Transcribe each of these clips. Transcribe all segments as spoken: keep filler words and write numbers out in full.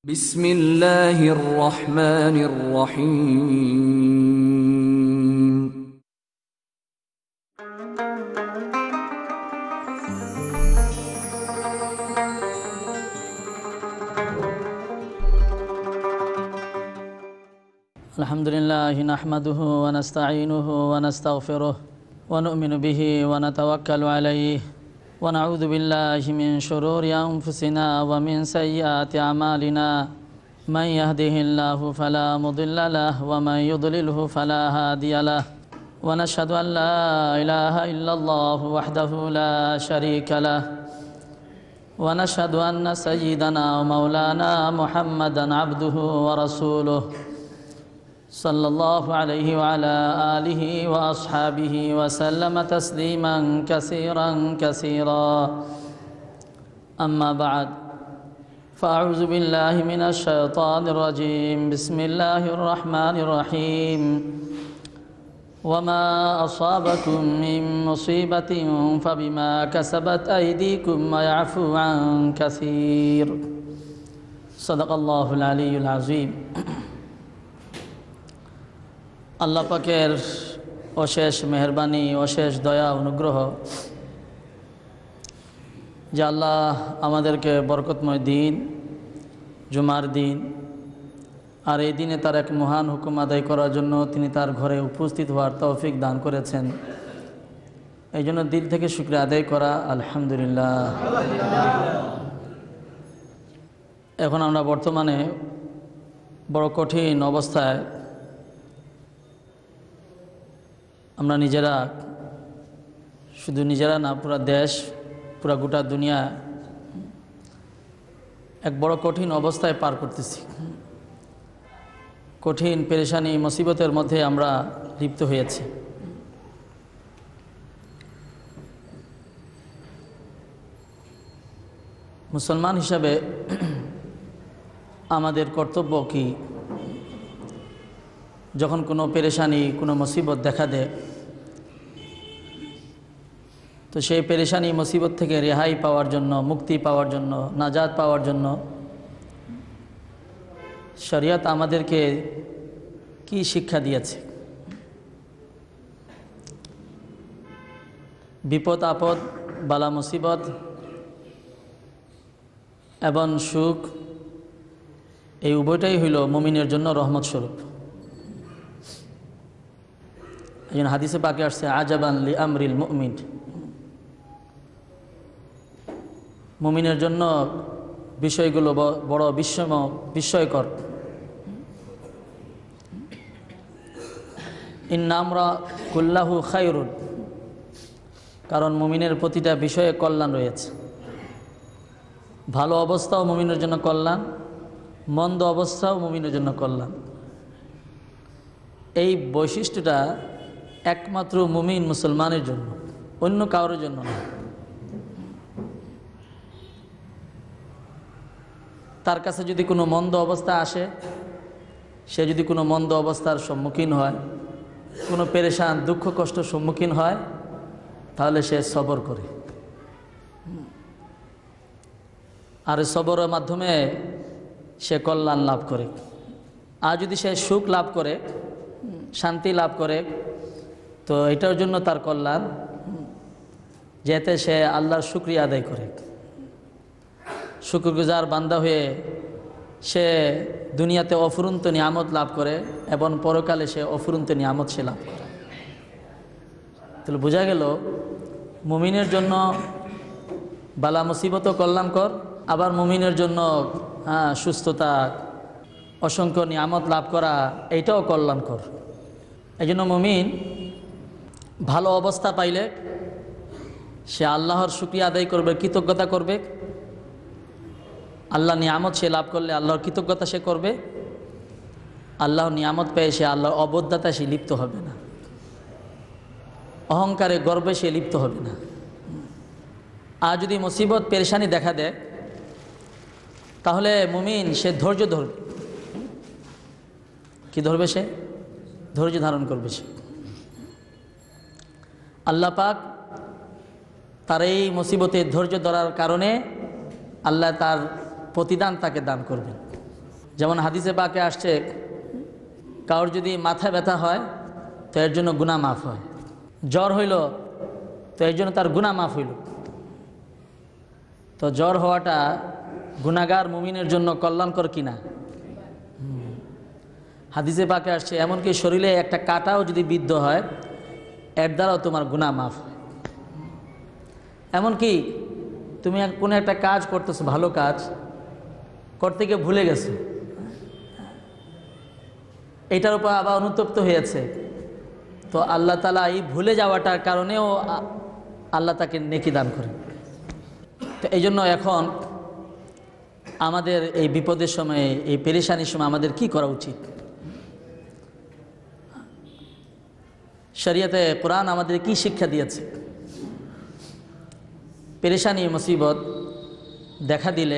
بسم الله الرحمن الرحيم الحمد لله نحمده ونستعينه ونستغفره ونؤمن به ونتوكل عليه ونعوذ بالله من شرور أنفسنا ومن سيئات أعمالنا من يهده الله فلا مضل له ومن يضلله فلا هادي له ونشهد أن لا إله إلا الله وحده لا شريك له ونشهد أن سيدنا ومولانا محمدا عبده ورسوله صلى الله عليه وعلى آله وأصحابه وسلم تسليما كثيرا كثيرا أما بعد فأعوذ بالله من الشيطان الرجيم بسم الله الرحمن الرحيم وما أصابكم من مصيبة فبما كسبت أيديكم ويعفو عن كثير صدق الله العلي العظيم আল্লাহ পাকের অশেষ মেহেরবানি অশেষ দয়া অনুগ্রহ যে আল্লাহ আমাদেরকে বরকতময় দিন জুমার দিন আর এই দিনে তার এক মহান হুকুম আদায় করার জন্য তিনি তার ঘরে উপস্থিত হওয়ার তৌফিক দান করেছেন। এই জন্য দিল থেকে শুকরিয়া আদায় করা আলহামদুলিল্লাহ। এখন আমরা বর্তমানে বড় কঠিন অবস্থায় আমরা নিজেরা, শুধু নিজেরা না, পুরা দেশ, পুরা গোটা দুনিয়া এক বড় কঠিন অবস্থায় পার করতেছি। কঠিন পেরেশানি মুসিবতের মধ্যে আমরা লিপ্ত হয়েছি। মুসলমান হিসাবে আমাদের কর্তব্য কি? যখন কোনো পেরেশানি, কোনো মুসিবত দেখা দেয়, তো সেই পেরেশানি মুসিবত থেকে রেহাই পাওয়ার জন্য, মুক্তি পাওয়ার জন্য, নাজাত পাওয়ার জন্য শরিয়ত আমাদেরকে কি শিক্ষা দিয়েছে? বিপদ আপদ, বালা মুসিবত এবং সুখ, এই উভয়টাই হইল মুমিনের জন্য রহমত স্বরূপ। এই জন্য হাদিসে পাকে আসছে আজাবান লি আমরিল মুমিন, মুমিনের জন্য বিষয়গুলো বড় বিস্ময় বিস্ময়কর। ইন্না আমরা কুল্লাহু খায়রুন, কারণ মুমিনের প্রতিটা বিষয়ে কল্যাণ রয়েছে। ভালো অবস্থাও মুমিনের জন্য কল্যাণ, মন্দ অবস্থাও মুমিনের জন্য কল্যাণ। এই বৈশিষ্ট্যটা একমাত্র মুমিন মুসলমানের জন্য, অন্য কারোর জন্য না। তার কাছে যদি কোনো মন্দ অবস্থা আসে, সে যদি কোনো মন্দ অবস্থার সম্মুখীন হয়, কোনো পেরেশান দুঃখ কষ্টের সম্মুখীন হয়, তাহলে সে সবর করে। আর সবরের মাধ্যমে সে কল্যাণ লাভ করে। আর যদি সে সুখ লাভ করে, শান্তি লাভ করে, তো এটার জন্য তার কল্যাণ, যেতে সে আল্লাহর শুকরিয়া আদায় করে, শুকরগুজার বান্দা হয়ে সে দুনিয়াতে অফুরন্ত নিয়ামত লাভ করে এবং পরকালে সে অফুরন্ত নিয়ামত সে লাভ করে। তাহলে বোঝা গেল মুমিনের জন্য বালা মুসিবত কল্যাণকর, আবার মুমিনের জন্য হ্যাঁ সুস্থতা, অসংখ্য নিয়ামত লাভ করা, এইটাও কল্যাণকর। এই জন্য মুমিন ভালো অবস্থা পাইলে সে আল্লাহর শুকরিয়া আদায় করবে, কৃতজ্ঞতা করবে। আল্লাহ নিয়ামত সে লাভ করলে আল্লাহর কৃতজ্ঞতা সে করবে। আল্লাহর নিয়ামত পেয়ে সে আল্লাহর অবদ্ধতায় সে লিপ্ত হবে না, অহংকারে গর্বে সে লিপ্ত হবে না। আর যদি মুসিবত পেরেশানি দেখা দেয়, তাহলে মুমিন সে ধৈর্য ধরবে। কি ধরবে? সে ধৈর্য ধারণ করবে। সে আল্লাহ পাক তার এই মুসিবতে ধৈর্য ধরার কারণে আল্লাহ তার প্রতিদান তাকে দান করবেন। যেমন হাদিসে পাকে আসছে, কারোর যদি মাথা ব্যথা হয় তো এর জন্য গুনাহ মাফ হয়, জ্বর হইল তো এর জন্য তার গুনাহ মাফ হইল। তো জ্বর হওয়াটা গুনাহগার মুমিনের জন্য কল্যাণকর কিনা? হাদিসে পাকে আসছে এমনকি শরীরে একটা কাঁটাও যদি বিদ্ধ হয় এর দ্বারাও তোমার গুনাহ মাফ হয়। এমনকি তুমি কোনো একটা কাজ করতেছো, ভালো কাজ করতে গিয়ে ভুলে গেছো, এটার উপর আবার অনুতপ্ত হয়েছে, তো আল্লাহ তাআলা এই ভুলে যাওয়াটার কারণেও আল্লাহ তাকে নেকি দান করেন। তো এই জন্য এখন আমাদের এই বিপদের সময়ে, এই পেরেশানির সময় আমাদের কি করা উচিত? শরীয়তে কোরআন আমাদের কি শিক্ষা দিয়েছে? পেরেশানি মুসিবত দেখা দিলে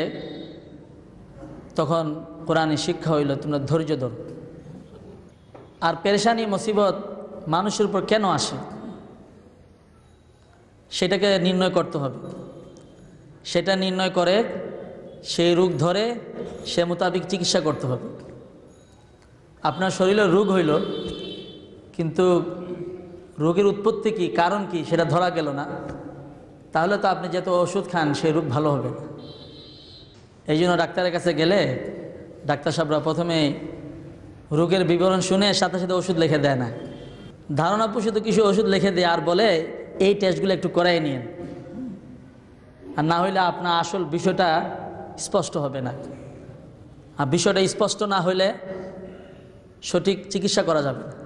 তখন কোরআনের শিক্ষা হইল তোমরা ধৈর্য ধরো। আর পেরেশানি মুসিবত মানুষের উপর কেন আসে সেটাকে নির্ণয় করতে হবে। সেটা নির্ণয় করে সেই রোগ ধরে সে মোতাবেক চিকিৎসা করতে হবে। আপনার শরীরে রোগ হইল কিন্তু রোগের উৎপত্তি কি, কারণ কি সেটা ধরা গেল না, তাহলে তো আপনি যত ওষুধ খান সেই রোগ ভালো হবে না। এই জন্য ডাক্তারের কাছে গেলে ডাক্তার সাহেবরা প্রথমে রোগের বিবরণ শুনে সাথে সাথে ওষুধ লিখে দেয় না, ধারণা পোষিত কিছু ওষুধ লিখে দেয় আর বলে এই টেস্টগুলো একটু করাই নিন, আর না হইলে আপনার আসল বিষয়টা স্পষ্ট হবে না। আর বিষয়টা স্পষ্ট না হইলে সঠিক চিকিৎসা করা যাবে না।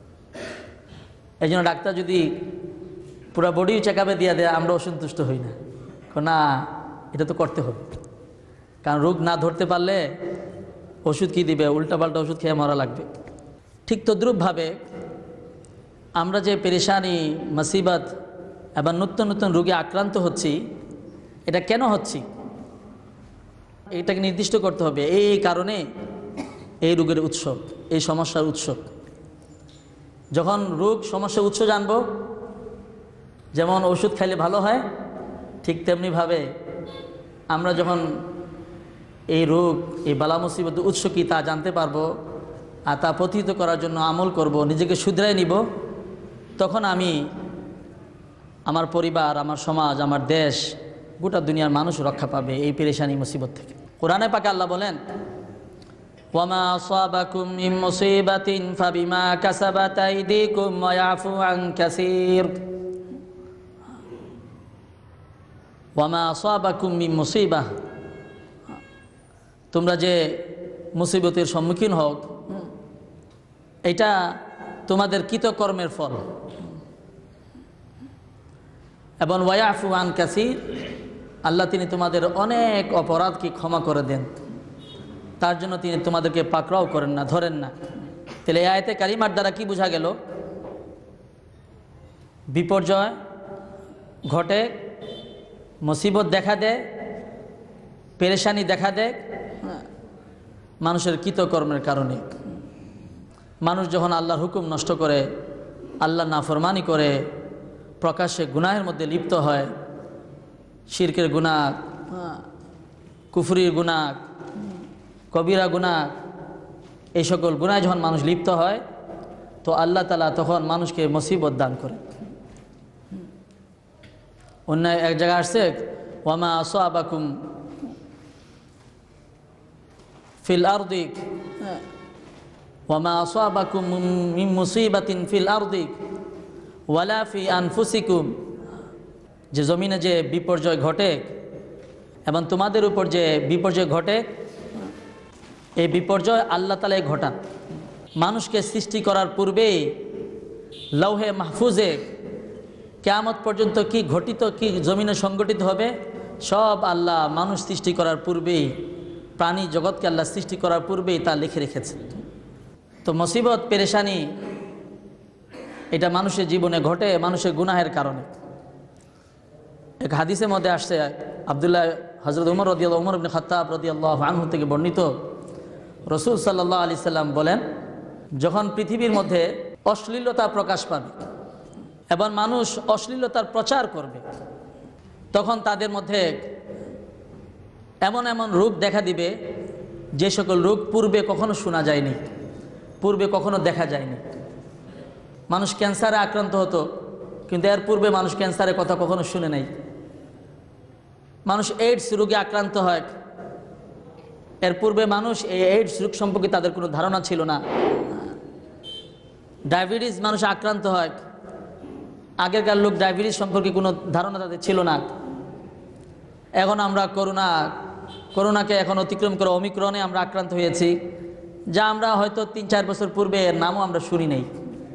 এই জন্য ডাক্তার যদি পুরো বডি চেক আপে দিয়ে দেয় আমরা অসন্তুষ্ট হই না, না এটা তো করতে হবে, কারণ রোগ না ধরতে পারলে ওষুধ কি দিবে, উল্টাপাল্টা ওষুধ খেয়ে মরা লাগবে। ঠিক তদ্রূপভাবে আমরা যে পেরেশানি মুসিবত এবং নতুন নতুন রোগে আক্রান্ত হচ্ছি, এটা কেন হচ্ছি এটাকে নির্দিষ্ট করতে হবে। এই কারণে এই রোগের উৎস, এই সমস্যার উৎস। যখন রোগ সমস্যার উৎস জানব, যেমন ওষুধ খাইলে ভালো হয়, ঠিক তেমনিভাবে আমরা যখন এই রোগ, এই বালা মুসিবতের উৎস কি তা জানতে পারবো আর তা প্রতিহত করার জন্য আমল করব, নিজেকে শুধরাই নিব, তখন আমি, আমার পরিবার, আমার সমাজ, আমার দেশ, গোটা দুনিয়ার মানুষ রক্ষা পাবে এই পেরেশানি মুসিবত থেকে। কোরআনে পাকে আল্লাহ বলেন, ওয়ামা আসাবাকুম মিন মুসিবাতিন ফাবিমা কাসাবাত আইদিকুম ওয়া ইয়াফু আন কাসীর। ওয়ামা আসাবাকুম মিন মুসিবাহ, তোমরা যে মুসিবতের সম্মুখীন হও এটা তোমাদের কৃতকর্মের ফল, এবং ওয়া ইয়াফু আন কাসীর, আল্লাহ তিনি তোমাদের অনেক অপরাধকে ক্ষমা করে দেন, তার জন্য তিনি তোমাদেরকে পাকড়াও করেন না, ধরেন না। তাহলে এই আয়াতে কারিমার দ্বারা কি বোঝা গেল? বিপর্যয় ঘটে, মুসিবত দেখা দেয়, পেরেশানি দেখা দেয় মানুষের কৃতকর্মের কারণে। মানুষ যখন আল্লাহর হুকুম নষ্ট করে, আল্লাহর নাফরমানি করে, প্রকাশ্যে গুনাহের মধ্যে লিপ্ত হয়, শিরকের গুনাহ, কুফরির গুনাহ, কবিরা গুনাহ, এই সকল গুনাহে যখন মানুষ লিপ্ত হয় তো আল্লাহ তাআলা তখন মানুষকে মুসিবত দান করে। অন্য এক জায়গায় আসছে, ওয়ামা আসাবাকুম ফিল আরদি ওয়ামা আসাবাকুম মিন মুসিবাতিন ফিল আরদি ওয়ালা ফি আনফুসিকুম, যে জমিনে যে বিপর্যয় ঘটে এবং তোমাদের উপর যে বিপর্যয় ঘটে, এই বিপর্যয় আল্লাহ তাআলাই ঘটান। মানুষকে সৃষ্টি করার পূর্বেই লৌহে মাহফুজে কিয়ামত পর্যন্ত কি ঘটিত, কি জমিনে সংগঠিত হবে, সব আল্লাহ মানুষ সৃষ্টি করার পূর্বেই, প্রাণী জগৎকে আল্লাহ সৃষ্টি করার পূর্বেই তা লিখে রেখেছেন। তো মুসিবত পেরেশানি এটা মানুষের জীবনে ঘটে মানুষের গুনাহের কারণে। এক হাদিসের মধ্যে আসছে, আব্দুল্লাহ হজরত উমর রাদিয়াল্লাহু উমর ইবনে খাত্তাব রাদিয়াল্লাহু আনহু থেকে বর্ণিত, রাসূল সাল্লাল্লাহু আলাইহি সাল্লাম বলেন, যখন পৃথিবীর মধ্যে অশ্লীলতা প্রকাশ পাবে এবং মানুষ অশ্লীলতার প্রচার করবে, তখন তাদের মধ্যে এমন এমন রূপ দেখা দিবে যে সকল রোগ পূর্বে কখনো শোনা যায়নি, পূর্বে কখনো দেখা যায়নি। মানুষ ক্যান্সারে আক্রান্ত হতো, কিন্তু এর পূর্বে মানুষ ক্যান্সারের কথা কখনো শুনে নাই। মানুষ এইডস রোগে আক্রান্ত হয়, এর পূর্বে মানুষ এই এইডস রোগ সম্পর্কে তাদের কোনো ধারণা ছিল না। ডায়াবেটিস মানুষ আক্রান্ত হয়, আগেরকার লোক ডায়াবেটিস সম্পর্কে কোনো ধারণা তাদের ছিল না। এখন আমরা করোনা করোনাকে এখন অতিক্রম করে ওমিক্রনে আমরা আক্রান্ত হয়েছি, যা আমরা হয়তো তিন চার বছর পূর্বে এর নামও আমরা শুনি নাই।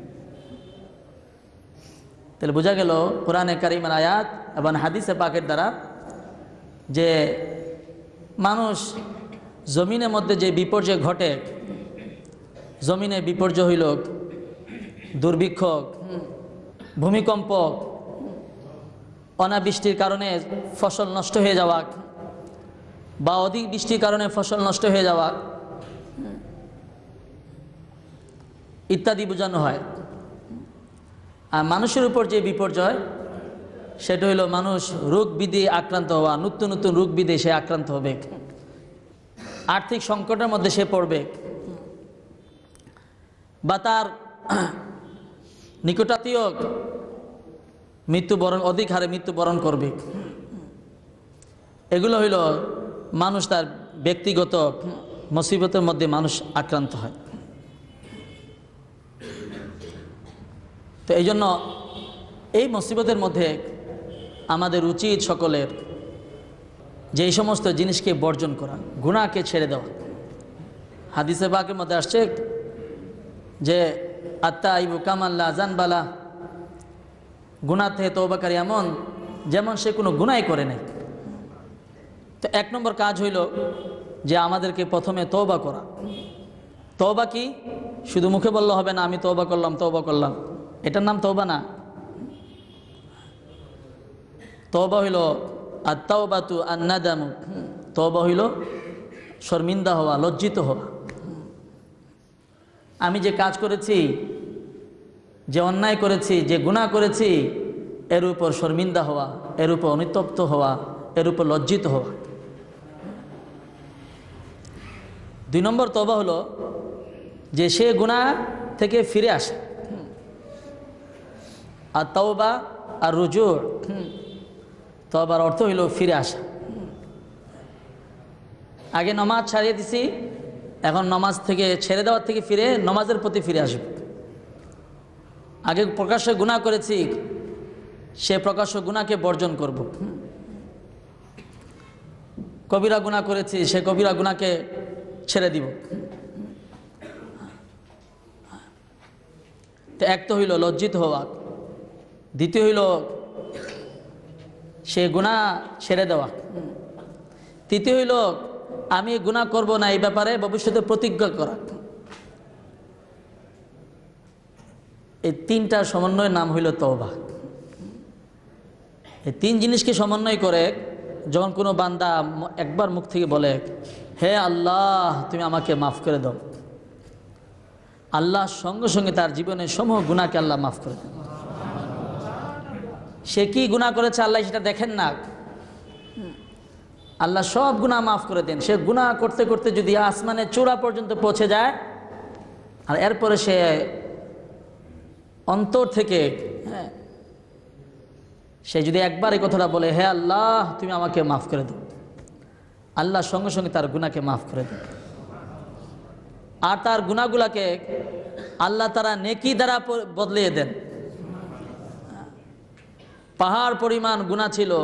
তাহলে বোঝা গেল কোরআনে কারিমের আয়াত এবং হাদিসে পাকের দ্বারা যে মানুষ জমিনের মধ্যে যে বিপর্যয় ঘটে, জমিনে বিপর্যয় হইল দুর্ভিক্ষ, ভূমিকম্প, অনাবৃষ্টির কারণে ফসল নষ্ট হয়ে যাওয়া বা অধিক বৃষ্টির কারণে ফসল নষ্ট হয়ে যাওয়া ইত্যাদি বোঝানো হয়। আর মানুষের উপর যে বিপর্যয়, সেটা হইল মানুষ রোগ বিধি আক্রান্ত হওয়া, নতুন নতুন রোগ বিধি সে আক্রান্ত হবে, আর্থিক সংকটের মধ্যে সে পড়বে, বা তার নিকটাত্মীয় মৃত্যুবরণ অধিক হারে মৃত্যুবরণ করবে। এগুলো হইল মানুষ তার ব্যক্তিগত মুসিবতের মধ্যে মানুষ আক্রান্ত হয়। তো এই জন্য এই মুসিবতের মধ্যে আমাদের উচিত সকলের যে এই সমস্ত জিনিসকে বর্জন করা, গুনাহকে ছেড়ে দেওয়া। হাদিসে পাকের মধ্যে আসছে যে আত্তাইবু কামাল্লা জানবালা, গুনাহ থেকে তওবাকারী এমন যেমন সে কোনো গুনাহই করে নাই। তো এক নম্বর কাজ হইল যে আমাদেরকে প্রথমে তওবা করা। তওবা কি শুধু মুখে বললে হবে না, আমি তওবা করলাম তওবা করলাম, এটার নাম তওবা না। তওবা হইল আত-তাওবাতু আন-নাদামু, তওবা হইল শর্মিন্দা হওয়া, লজ্জিত হওয়া। আমি যে কাজ করেছি, যে অন্যায় করেছি, যে গুনাহ করেছি, এর উপর শর্মিন্দা হওয়া, এর উপর অনুতপ্ত হওয়া, এর উপর লজ্জিত হওয়া। দুই নম্বর তওবা হলো যে সে গুনাহ থেকে ফিরে আসে। আর তাওবা আর রুজু, তওবার অর্থ হইল ফিরে আসা। আগে নমাজ ছাড়িয়ে দিছি, এখন নমাজ থেকে ছেড়ে দেওয়ার থেকে ফিরে নমাজের প্রতি ফিরে আসবে। আগে প্রকাশ্য গুনাহ করেছি, সে প্রকাশ্য গুনাহকে বর্জন করব। কবিরা গুনাহ করেছি, সে কবিরা গুনাহকে ছেড়ে দিব। তো এক তো হইল লজ্জিত হওয়া, দ্বিতীয় হইল সে গুনাহ ছেড়ে দেওয়া, তৃতীয় হইল আমি গুনাহ করব না এই ব্যাপারে ভবিষ্যতে প্রতিজ্ঞা করা। এই তিনটা সমন্বয়ের নাম হইল তওবা। এই তিন জিনিসকে সমন্বয় করে যখন কোনো বান্দা একবার মুখ থেকে বলে হে আল্লাহ তুমি আমাকে মাফ করে দাও, আল্লাহ সঙ্গে সঙ্গে তার জীবনের সমূহ গুনাহকে আল্লাহ মাফ করে দেন। সে কি গুনাহ করেছে আল্লাহ সেটা দেখেন না, আল্লাহ সব গুনাহ মাফ করে দেন। সে গুনাহ করতে করতে যদি আসমানের চূড়া পর্যন্ত পৌঁছে যায়, আর এরপরে সে অন্তর থেকে হ্যাঁ সে যদি একবার এই কথাটা বলে হে আল্লাহ তুমি আমাকে মাফ করে দাও, আল্লাহ সঙ্গে সঙ্গে তার গুনাহকে মাফ করে দেন। আর তার গুনাহগুলাকে আল্লাহ তারা নেকি দ্বারা বদলিয়ে দেন। পাহাড় পরিমাণ গুনাহ ছিল,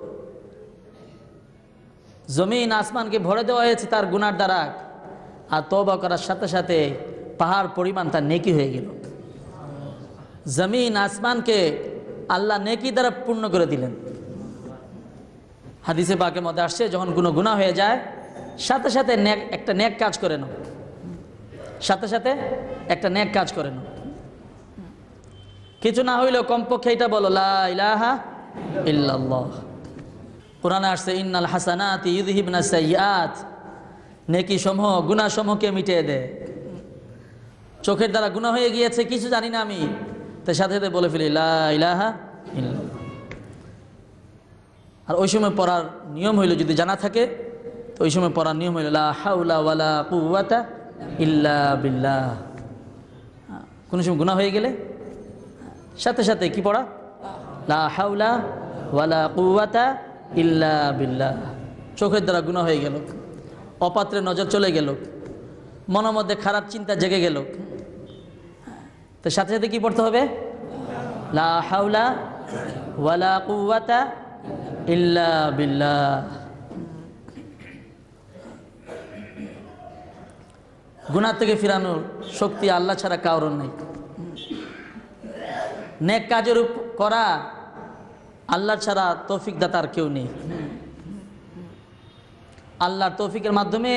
জমিন আসমানকে ভরে দেওয়া হয়েছে তার গুনার দ্বারা, আর তওবা করার সাথে সাথে পাহাড় পরিমাণ তার নেকি হয়ে গেল। জমিন আসমানকে আল্লাহ নেকি দ্বারা পূর্ণ করে দিলেন। হাদিসে পাকের মধ্যে আসছে যখন কোনো গুনাহ হয়ে যায় সাথে সাথে নেক একটা নেক কাজ করে নাও, সাথে সাথে একটা নেক কাজ করে নাও। কিছু না হইলেও কমপক্ষে এটা বলো লা ইলাহা ইল্লাল্লাহ। কোরআনে আসছে ইন্নাল হাসানাতি ইউযহিবনা সাইয়্যাত, নেকি সমূহ গুনাহ সমূহকে মিটিয়ে দেয়। চোখের দ্বারা গুনাহ হয়ে গিয়েছে কিছু জানি না আমি, তার সাথে সাথে বলে ফেলি লা ইলাহা ইল্লাল্লাহ। আর ওই সময় পড়ার নিয়ম হইল যদি জানা থাকে তো ওই সময় পড়ার নিয়ম হইল লা হাওলা ওয়ালা কুওয়াতা ইল্লা বিল্লাহ। কোনো সময় গুনাহ হয়ে গেলে সাথে সাথে কি পড়া, লা হাওলা ওয়ালা কুওয়াতা ইল্লা বিল্লাহ। চোখের দ্বারা গুনাহ হয়ে গেল, অপাত্রে নজর চলে গেল, মনের মধ্যে খারাপ চিন্তা জেগে গেল, তো সাথে সাথে কি পড়তে হবে, লা হাওলা ওয়ালা কুওয়াতা ইল্লা বিল্লাহ। গুনাহ থেকে ফিরানোর শক্তি আল্লাহ ছাড়া কারোর নেই। নেক কাজের করা আল্লাহ ছাড়া তৌফিক দাতার কেউ নেই। আল্লাহর তৌফিকের মাধ্যমে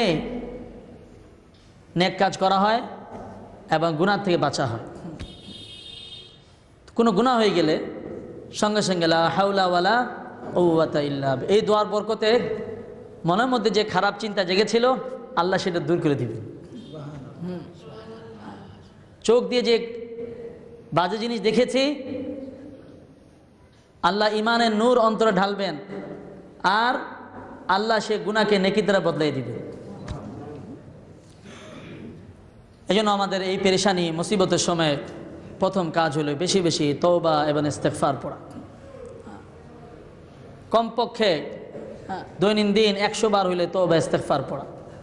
নেক কাজ করা হয় এবং গুনাহ থেকে বাঁচা হয়। কোনো গুনাহ হয়ে গেলে সঙ্গে সঙ্গে লা হাওলা ওয়ালা কুওয়াতা ইল্লা বিল্লাহ, এই দোয়ার বরকতে মনের মধ্যে যে খারাপ চিন্তা জেগেছিল আল্লাহ সেটা দূর করে দিবেন। চোখ দিয়ে যে বাজে জিনিস দেখেছি আল্লাহ ইমানের নূর অন্তরে ঢালবেন আর আল্লাহ সে গুনাহকে নেকি দ্বারা বদলাই দিবেন। এই জন্য আমাদের এই পেরেশানি মুসিবতের সময় প্রথম কাজ হলো বেশি বেশি তওবা এবং ইস্তেগফার পড়া। কমপক্ষে দৈনন্দিন একশো বার হইলে তওবা ইস্তেগফার পড়া,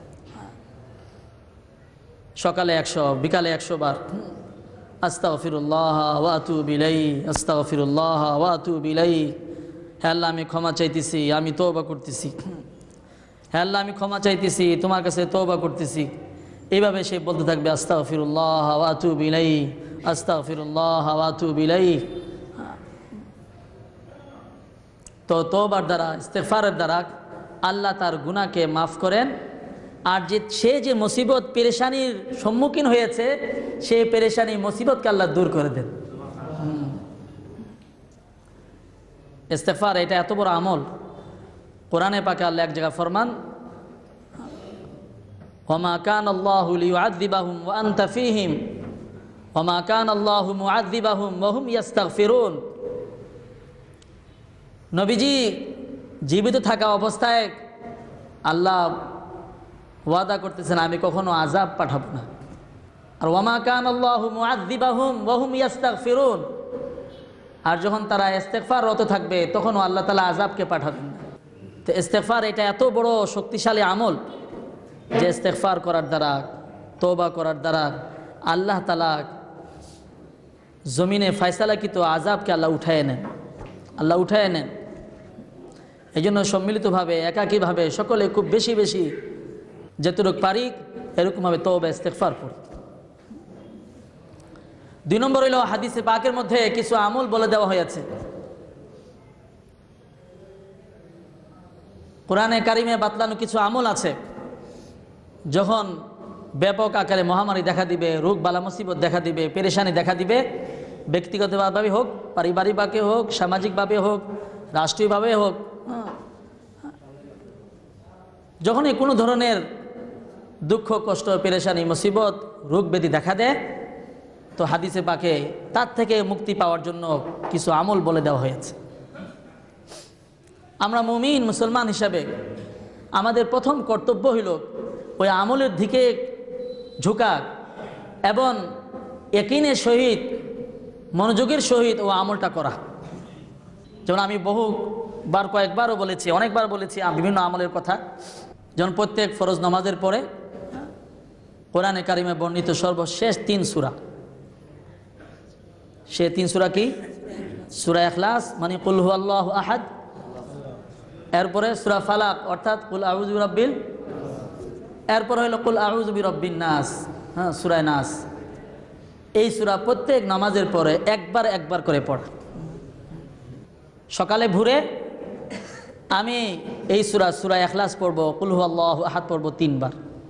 সকালে একশো, বিকালে একশো বার আস্তাগফিরুল্লাহ ওয়া আতুবু ইলাইহি, আস্তাগফিরুল্লাহ ওয়া আতুবু ইলাইহি। হে আল্লাহ আমি ক্ষমা চাইতেছি, আমি তওবা করতেছি। হে আল্লাহ আমি ক্ষমা চাইতেছি, তোমার কাছে তওবা করতেছি। এইভাবে সে বলতে থাকবে আস্তাগফিরুল্লাহ ওয়া আতুবু ইলাইহি, আস্তাগফিরুল্লাহ ওয়া আতুবু ইলাইহি। তো তওবার দ্বারা, ইস্তেগফারের দ্বারা আল্লাহ তার গুনাহকে মাফ করেন। আর যে সে যে মুসিবত পেরেশানির সম্মুখীন হয়েছে সেই পেরেশানি মুসিবতকে আল্লাহ দূর করে দেন। ইস্তেগফার এটা এত বড় আমল, কোরআনে পাকে আল্লাহ এক জায়গায় ফরমান ওয়ামা কানা আল্লাহু লিয়ুআযযিবাহুম ওয়া আনতা ফীহিম ওয়ামা কানা আল্লাহু মুআযযিবাহুম ওয়া হুম ইস্তাগফিরুন। নবীজি জীবিত থাকা অবস্থায় আল্লাহ ওয়াদা করতেছেন আমি কখনো আযাব পাঠাবো না। আর ওয়ামা কানা আল্লাহু মুআযযিবাহুম ওয়া হুম ইস্তাগফিরুন, আর যখন তারা ইস্তেগফাররত থাকবে তখনও আল্লাহ তাআলা আযাবকে পাঠাবেন না। তো ইস্তেগফার এটা এত বড় শক্তিশালী আমল যে ইস্তেগফার করার দ্বারা, তওবা করার দ্বারা আল্লাহ তাআলা জমিনে ফয়সালাকৃত আযাবকে আল্লাহ উঠায় নেন, আল্লাহ উঠায় নেন। এই জন্য সম্মিলিতভাবে একাকীভাবে সকলে খুব বেশি বেশি যতটুকু পারি এরকমভাবে তওবা ইস্তেগফার পড়ি। দুই নম্বর হইল হাদিসে পাকের মধ্যে কিছু আমল বলে দেওয়া হয়েছে। কোরআনে কারিমে বাতলানো কিছু আমল আছে, যখন ব্যাপক আকারে মহামারী দেখা দিবে, রোগ বালা মুসিবত দেখা দিবে, পেরেশানি দেখা দিবে, ব্যক্তিগতভাবে হোক, পারিবারিকভাবে হোক, সামাজিকভাবে হোক, রাষ্ট্রীয়ভাবে হোক, যখনই কোনো ধরনের দুঃখ কষ্ট পেরেশানি মুসিবত রোগ ব্যাধি দেখা দেয় তো হাদিসে পাকে তার থেকে মুক্তি পাওয়ার জন্য কিছু আমল বলে দেওয়া হয়েছে। আমরা মুমিন মুসলমান হিসাবে আমাদের প্রথম কর্তব্য হইল ওই আমলের দিকে ঝুঁকা এবং ইয়াকিনের সহিত মনোযোগের সহিত ও আমলটা করা। যেমন আমি বহুবার কয়েকবারও বলেছি, অনেকবার বলেছি বিভিন্ন আমলের কথা। যেমন প্রত্যেক ফরজ নামাজের পরে কোরআনে কারিমে বর্ণিত সর্বশেষ তিন সূরা, সে তিন সূরা কি? সূরা ইখলাস মানে কুল হুয়াল্লাহু আহাদ, এরপরে সূরা ফালাক অর্থাৎ কুল আউযু বিরাব্বিল, এরপর হইল কুল আউযু বিরাব্বিন নাস, হ্যাঁ সূরা নাস। এই সূরা প্রত্যেক নামাজের পরে একবার একবার করে পড়া। সকালে ভোরে আমি এই সূরা সূরা ইখলাস পড়ব, কুল হুয়াল্লাহু আহাদ পড়ব তিনবার,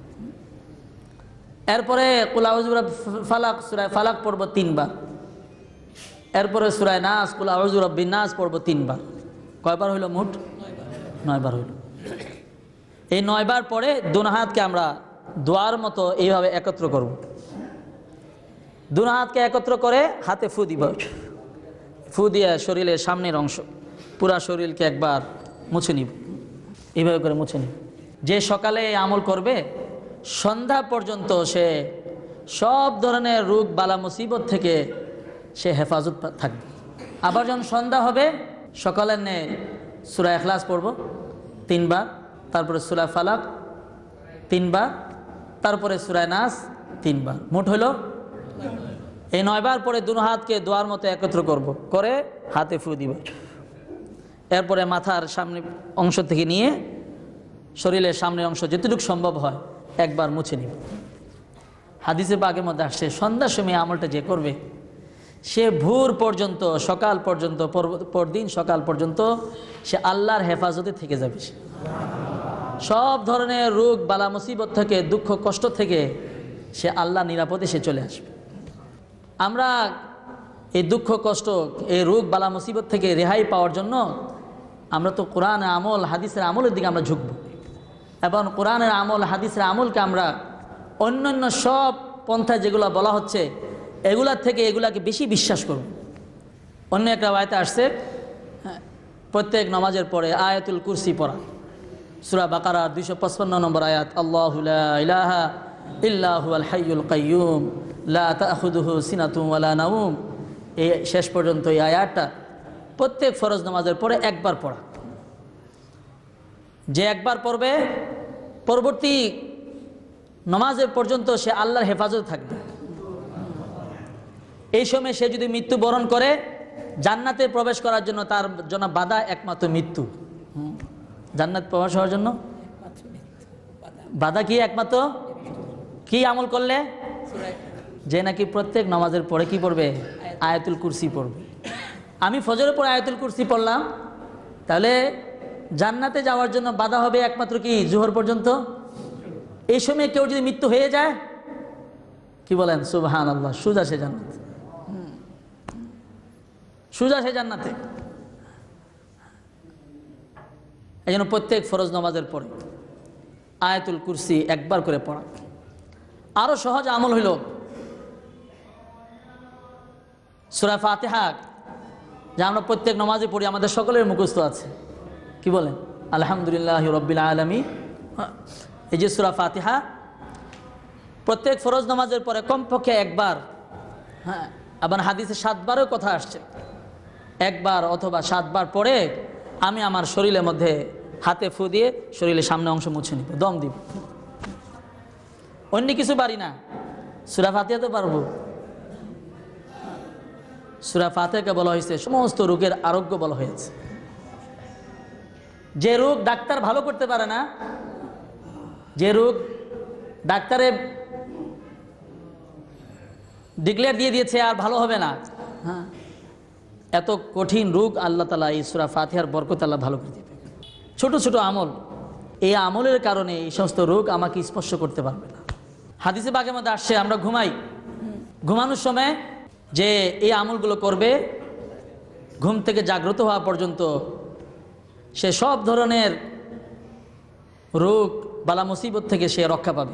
এরপরে কুল আউযু বিরাব্বিল ফালাক সূরা ফালাক পড়ব তিনবার, এরপরে সূরা নাস কুল আউযু বিরাব্বিন নাস পড়ব তিনবার। কয়বার হইল? মোট নয়বার হইল। এই নয়বার পরে দুই হাতকে আমরা দোয়ার মতো এইভাবে একত্র করব। দুই হাতকে একত্র করে হাতে ফু দিব, ফু দিয়ে শরীরের সামনের অংশ পুরা শরীরকে একবার মুছে নিব, এইভাবে করে মুছে নিব। যে সকালে এই আমল করবে সন্ধ্যা পর্যন্ত সে সব ধরনের রোগ বালা মুসিবত থেকে সে হেফাজত থাকবে। আবার যখন সন্ধ্যা হবে সকালের নে সূরা ইখলাস পড়ব তিনবার, তারপরে সূরা ফালাক তিনবার, তারপরে সূরা নাস তিনবার, মোট হলো এই নয়বার পরে দুনো হাতকে দোয়ার মতো একত্র করব, করে হাতে ফু দিব। এরপরে মাথার সামনে অংশ থেকে নিয়ে শরীরের সামনের অংশ যতটুকু সম্ভব হয় একবার মুছে নিব। হাদিসে পাকের মধ্যে আসছে সন্ধ্যার সময় আমলটা যে করবে সে ভোর পর্যন্ত সকাল পর্যন্ত পরদিন সকাল পর্যন্ত সে আল্লাহর হেফাজতে থেকে যাবে। সব ধরনের রোগ বালা মুসিবত থেকে দুঃখ কষ্ট থেকে সে আল্লাহ নিরাপদে সে চলে আসবে। আমরা এই দুঃখ কষ্ট এই রোগ বালা মুসিবত থেকে রেহাই পাওয়ার জন্য আমরা তো কোরআন আমল হাদিসের আমলের দিকে আমরা ঝুঁকব এবং কোরআনের আমল হাদিসের আমলকে আমরা অন্যান্য সব পন্থা যেগুলো বলা হচ্ছে এগুলার থেকে এগুলাকে বেশি বিশ্বাস করব। অন্য একটা আয়াতে আসছে প্রত্যেক নামাজের পরে আয়াতুল কুরসি পড়া, সূরা বাকারা দুইশো পঁচপান্ন নম্বর আয়াত, আল্লাহু লা ইলাহা ইল্লা হুয়াল হাইয়ুল কাইয়্যুম লা তাখুযুহু সিনাতুন ওয়ালা নাওম, এই শেষ পর্যন্ত এই আয়াতটা প্রত্যেক ফরজ নামাজের পরে একবার পড়া। যে একবার পড়বে পরবর্তী নামাজের পর্যন্ত সে আল্লাহর হেফাজত থাকবে। এই সময় সে যদি মৃত্যুবরণ করে জান্নাতে প্রবেশ করার জন্য তার জন্য বাধা একমাত্র মৃত্যু। জান্নাত প্রবেশ হওয়ার জন্য বাধা কি একমাত্র কি আমল করলে, যে নাকি প্রত্যেক নামাজের পরে কি পড়বে আয়াতুল কুরসি পড়বে। আমি ফজরের পরে আয়াতুল কুরসি পড়লাম, তাহলে জান্নাতে যাওয়ার জন্য বাধা হবে একমাত্র কি জোহর পর্যন্ত। এই সময় কেউ যদি মৃত্যু হয়ে যায় কি বলেন সুবহানাল্লাহ, সোজা সে জান্নাতে, সোজা সে জান্নাতে। এই জন্য প্রত্যেক ফরজ নামাজের পরে আয়াতুল কুরসি একবার করে পড়া। আরো সহজ আমল হইল সূরা ফাতিহা, যা আমরা প্রত্যেক নামাজে পড়ি, আমাদের সকলের মুখস্থ আছে। কি বলেন আলহামদুলিল্লাহি রাব্বিল আলামিন। এই যে সূরা ফাতিহা প্রত্যেক ফরজ নামাজের পরে কমপক্ষে একবার, হ্যাঁ আবার হাদিসে সাতবারও কথা আসছে, একবার অথবা সাতবার পরে আমি আমার শরীরের মধ্যে হাতে ফু দিয়ে শরীরের সামনে অংশ মুছে নিব, দম দিব। অন্য কিছু পারি না, সূরা ফাতিহা তো পারবো। সূরা ফাতিহাকে বলা হয়েছে সমস্ত রোগের আরোগ্য বলা হয়েছে। যে রোগ ডাক্তার ভালো করতে পারে না, যে রোগ ডাক্তারে ডিক্লেয়ার দিয়ে দিয়েছে আর ভালো হবে না, হ্যাঁ এত কঠিন রোগ আল্লাহ তাআলা এই সূরা ফাতিহার বরকত আল্লাহ ভালো করে দিবে। ছোট ছোট আমল, এই আমলের কারণে এই সমস্ত রোগ আমাকে স্পর্শ করতে পারবে না। হাদিসে পাকের মধ্যে আসছে আমরা ঘুমাই, ঘুমানোর সময় যে এই আমলগুলো করবে ঘুম থেকে জাগ্রত হওয়া পর্যন্ত সে সব ধরনের রোগ বালা মুসিবত থেকে সে রক্ষা পাবে।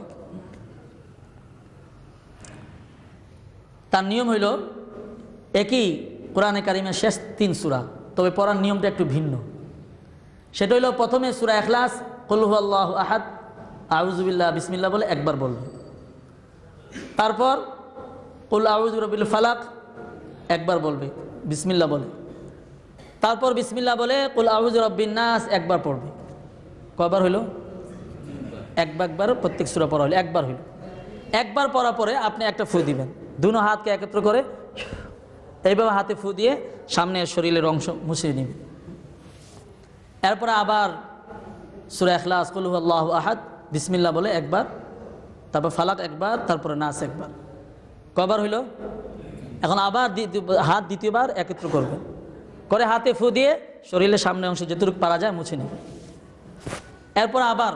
তার নিয়ম হইল একই কোরআনে কারিমের শেষ তিন সূরা, তবে পড়ার নিয়মটা একটু ভিন্ন। সেটা হইল প্রথমে সূরা ইখলাস কুল হুয়াল্লাহু আহাদ আউযু বিল্লাহ বিসমিল্লাহ বলে একবার বলবে, তারপর কুল আউযু বিরাব্বিল ফালাক একবার বলবে বিসমিল্লাহ বলে, তারপর বিসমিল্লাহ বলে কুল আউযু বিরাব্বিন নাস একবার পড়বে। কয়বার হইল? একবার একবার প্রত্যেক সূরা পড়া হইল একবার হইল। একবার পড়া পরে আপনি একটা ফু দিবেন, দুনো হাতকে একত্র করে এইভাবে হাতে ফু দিয়ে সামনে শরীরের অংশ মুছে নেবেন। এরপরে আবার সূরা ইখলাস কুল হুয়াল্লাহু আহাদ বিসমিল্লাহ বলে একবার, তারপর ফালাক একবার, তারপরে নাস একবার। কয়বার হইল? এখন আবার হাত দ্বিতীয়বার একত্র করবেন, করে হাতে ফু দিয়ে শরীরের সামনে অংশ যতটুকু পারা যায় মুছে নেবেন। এরপর আবার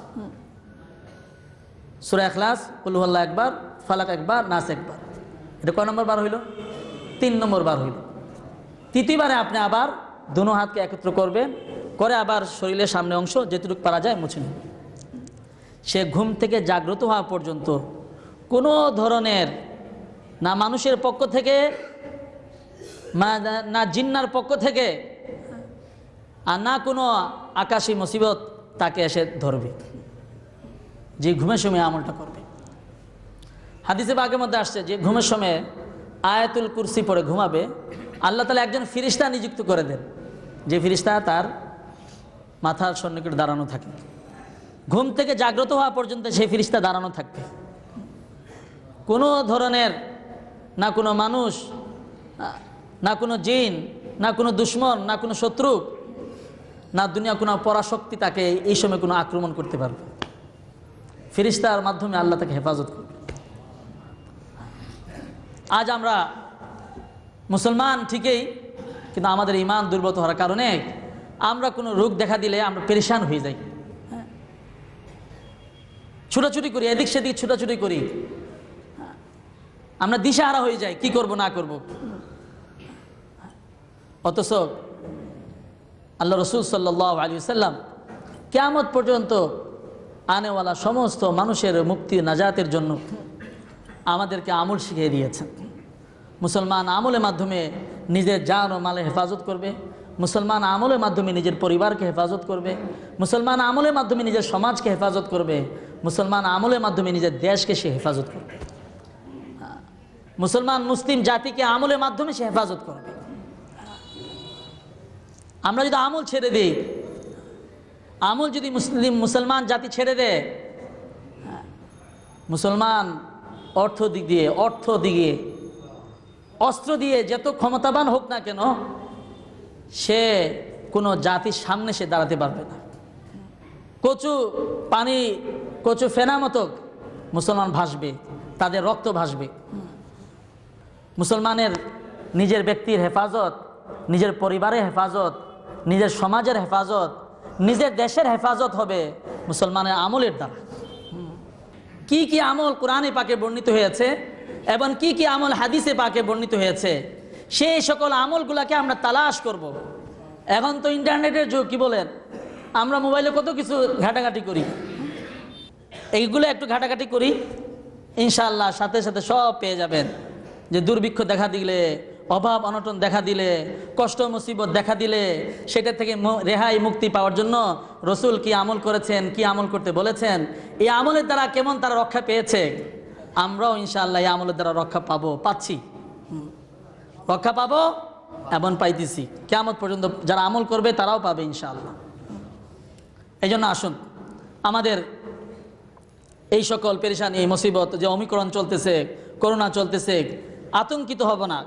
সূরা ইখলাস কুল হুয়াল্লাহু একবার, ফালাক একবার, নাস একবার। এটা কয় নম্বর বার হইল? তিন নম্বর বার হইল। তৃতীয়বারে আপনি আবার দুনো হাতকে একত্র করবেন, করে আবার শরীরের সামনে অংশ যেটুকু পারা যায় মুছে নেবেন। সে ঘুম থেকে জাগ্রত হওয়া পর্যন্ত কোনো ধরনের না মানুষের পক্ষ থেকে না জিন্নার পক্ষ থেকে আর না কোনো আকাশী মুসিবত তাকে এসে ধরবে। যে ঘুমের সময় আমলটা করবে। হাদিসে পাকের মধ্যে আসছে যে ঘুমের সময় আয়াতুল কুরসি পড়ে ঘুমাবে, আল্লাহ তাআলা একজন ফেরেশতা নিযুক্ত করে দেন, যে ফেরেশতা তার মাথার সন্নিকটে দাঁড়ানো থাকে। ঘুম থেকে জাগ্রত হওয়া পর্যন্ত সেই ফেরেশতা দাঁড়ানো থাকবে। কোনো ধরনের না কোনো মানুষ, না কোনো জিন, না কোনো দুশ্মন, না কোনো শত্রু, না দুনিয়া কোনো পরাশক্তি তাকে এই সময় কোনো আক্রমণ করতে পারবে। ফেরেশতার মাধ্যমে আল্লাহ তাকে হেফাজত করবে। আজ আমরা মুসলমান ঠিকই, কিন্তু আমাদের ঈমান দুর্বল হওয়ার কারণে আমরা কোনো রোগ দেখা দিলে আমরা পেরেশান হয়ে যাই, ছুটাছুটি করি, এদিক সেদিক ছুটাছুটি করি, আমরা দিশাহারা হয়ে যাই কি করব না করব। অথচ আল্লাহ রসুল সাল্লাল্লাহু আলাইহি ওয়াসাল্লাম কিয়ামত পর্যন্ত আনেওয়ালা সমস্ত মানুষের মুক্তি নাজাতের জন্য আমাদেরকে আমল শিখিয়ে দিয়েছেন। মুসলমান আমলের মাধ্যমে নিজের জান ও মালে হেফাজত করবে, মুসলমান আমলের মাধ্যমে নিজের পরিবারকে হেফাজত করবে, মুসলমান আমলের মাধ্যমে নিজের সমাজকে হেফাজত করবে, মুসলমান আমলের মাধ্যমে নিজের দেশকে সে হেফাজত করবে, মুসলমান মুসলিম জাতিকে আমলের মাধ্যমে সে হেফাজত করবে। আমরা যদি আমল ছেড়ে দিই, আমল যদি মুসলিম মুসলমান জাতি ছেড়ে দেয়, মুসলমান অর্থ দিক দিয়ে অর্থ দিয়ে অস্ত্র দিয়ে যত ক্ষমতাবান হোক না কেন, সে কোনো জাতির সামনে সে দাঁড়াতে পারবে না। কচু পানি, কচু ফেনা মতো মুসলমান ভাসবে, তাদের রক্ত ভাসবে। মুসলমানের নিজের ব্যক্তির হেফাজত, নিজের পরিবারের হেফাজত, নিজের সমাজের হেফাজত, নিজের দেশের হেফাজত হবে মুসলমানের আমলের দ্বারা। কি কি আমল কোরআনে পাকে বর্ণিত হয়েছে এবং কি কি আমল হাদিসে পাকে বর্ণিত হয়েছে, সেই সকল আমলগুলাকে আমরা তালাশ করব। এখন তো ইন্টারনেটের যুগ, কি বলেন, আমরা মোবাইলে কত কিছু ঘাটাঘাটি করি, এইগুলো একটু ঘাটাঘাটি করি, ইনশাআল্লাহ সাথে সাথে সব পেয়ে যাবেন। যে দুর্ভিক্ষ দেখা দিলে, অভাব অনটন দেখা দিলে, কষ্ট মুসিবত দেখা দিলে, সেটা থেকে রেহাই মুক্তি পাওয়ার জন্য রসুল কি আমল করেছেন, কি আমল করতে বলেছেন, এই আমলের দ্বারা কেমন তারা রক্ষা পেয়েছে, আমরাও ইনশাআল্লাহ এই আমলের দ্বারা রক্ষা পাবো, পাচ্ছি, রক্ষা পাবো এবং পাইতেছি। কিয়ামত পর্যন্ত যারা আমল করবে তারাও পাবে ইনশাআল্লাহ। এই জন্য আসুন আমাদের এই সকল পেরেশানি মুসিবত, যে অমিক্রণ চলতেছে, করোনা চলতেছে, আতঙ্কিত হব না।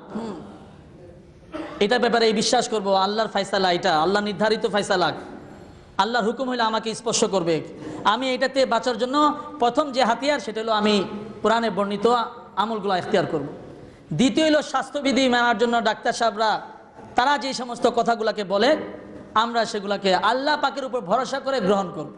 এটার ব্যাপারে এই বিশ্বাস করব আল্লাহর ফায়সালা, এটা আল্লাহ নির্ধারিত ফায়সালা, আল্লাহর হুকুম হইলে আমাকে স্পর্শ করবে। আমি এটাতে বাঁচার জন্য প্রথম যে হাতিয়ার, সেটা হলো আমি কোরআনে বর্ণিত আমলগুলো ইখতিয়ার করব। দ্বিতীয় হলো স্বাস্থ্যবিধি মানার জন্য ডাক্তার সাহেবরা তারা যে সমস্ত কথাগুলোকে বলে, আমরা সেগুলোকে আল্লাহ পাকের উপর ভরসা করে গ্রহণ করব।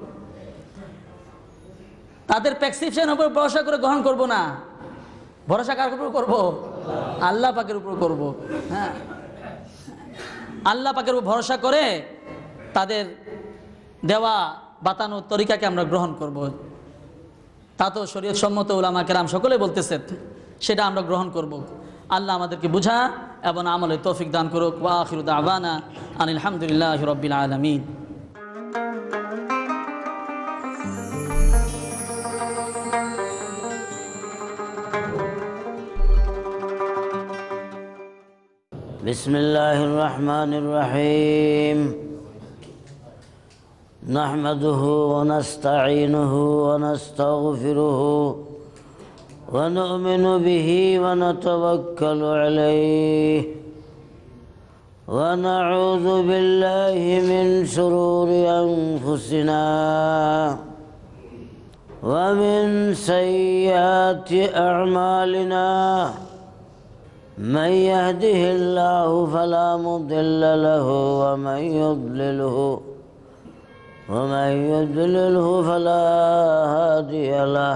তাদের প্রেসক্রিপশনের উপর ভরসা করে গ্রহণ করব না। ভরসা কার উপর করব? আল্লাহ পাকের উপর করব। হ্যাঁ, আল্লাহ পাকের উপর ভরসা করে তাদের দেওয়া বাতানো তরিকাকে আমরা গ্রহণ করব। তা তো শরীয়ত সম্মত উলামা কেরাম সকলে বলতেছে, সেটা আমরা গ্রহণ করব। আল্লাহ আমাদেরকে বুঝা এবং আমলের তৌফিক দান করুক। ওয়া আখিরু দাওয়ানা আনিল হামদুলিল্লাহি রাব্বিল আলামিন। বিসমিল্লাহির রহমানির রহিম। নাহমাদুহু ওয়া নাস্তাঈনুহু ওয়া নাস্তাগফিরুহু ওয়া নু'মিনু বিহি ওয়া নাতাওয়াক্কালু আলাইহি ওয়া নাউযু বিল্লাহি মিন শুরুরি আনফুসিনা ওয়া মিন সাইয়্যাতি আ'মালিনা। من يهده الله فلا مضل له ومن يضلله ومن يضلله فلا هادي له.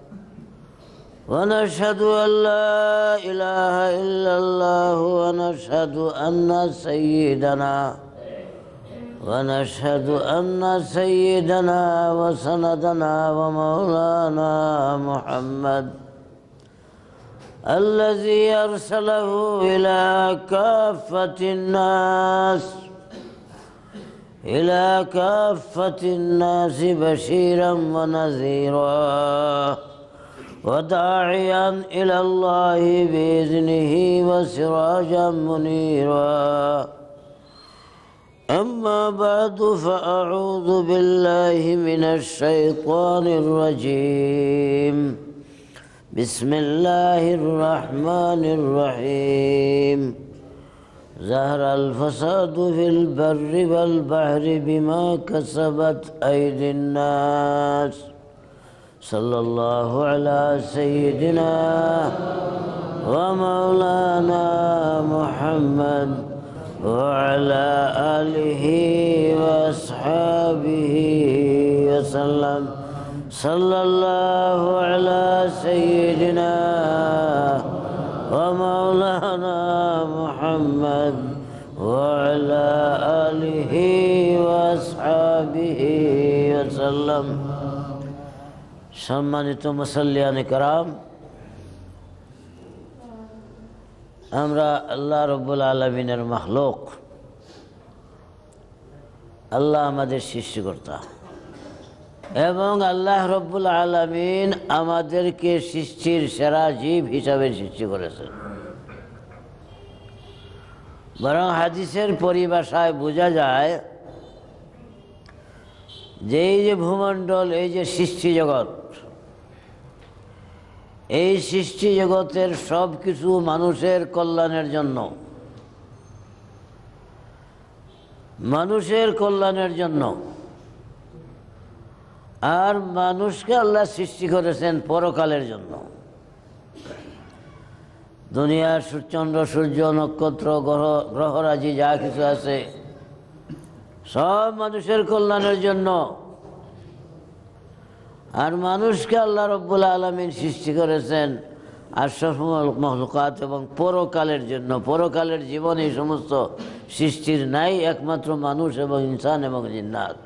ونشهد أن لا إله إلا الله ونشهد أن سيدنا ونشهد أن سيدنا وسندنا ومولانا محمد الذي أرسله إلى كافة الناس إلى كافة الناس بشيرا ونذيرا وداعيا إلى الله بإذنه وسراجا منيرا أما بعد فأعوذ بالله من الشيطان الرجيم بسم الله الرحمن الرحيم ظهر الفساد في البر والبحر بما كسبت أيدي الناس صلى الله على سيدنا ومولانا محمد وعلى آله وأصحابه وسلم صلى الله على سيدنا ومولانا محمد وعلى آله وأصحابه وسلم সম্মানিত মুসল্লিয়ান کرام আমরা আল্লাহ রব্বুল আলামিনের মাখলুক আল্লাহ আমাদের সৃষ্টিকর্তা এবং আল্লাহ রব্বুল আলামিন আমাদেরকে সৃষ্টির সেরা জীব হিসাবে সৃষ্টি করেছেন বরং হাদিসের পরিভাষায় বোঝা যায় যে এই যে ভূমণ্ডল এই যে সৃষ্টি জগৎ এই সৃষ্টি জগতের সব কিছু মানুষের কল্যাণের জন্য মানুষের কল্যাণের জন্য আর মানুষকে আল্লাহ সৃষ্টি করেছেন পরকালের জন্য দুনিয়ার চন্দ্র সূর্য নক্ষত্র গ্রহ গ্রহরাজি যা কিছু আছে সব মানুষের কল্যাণের জন্য আর মানুষকে আল্লাহ রব্বুল আলামিন সৃষ্টি করেছেন আশরাফুল মাখলুকাত এবং পরকালের জন্য পরকালের জীবন এই সমস্ত সৃষ্টির নাই একমাত্র মানুষ এবং ইনসান এবং জিন্নাত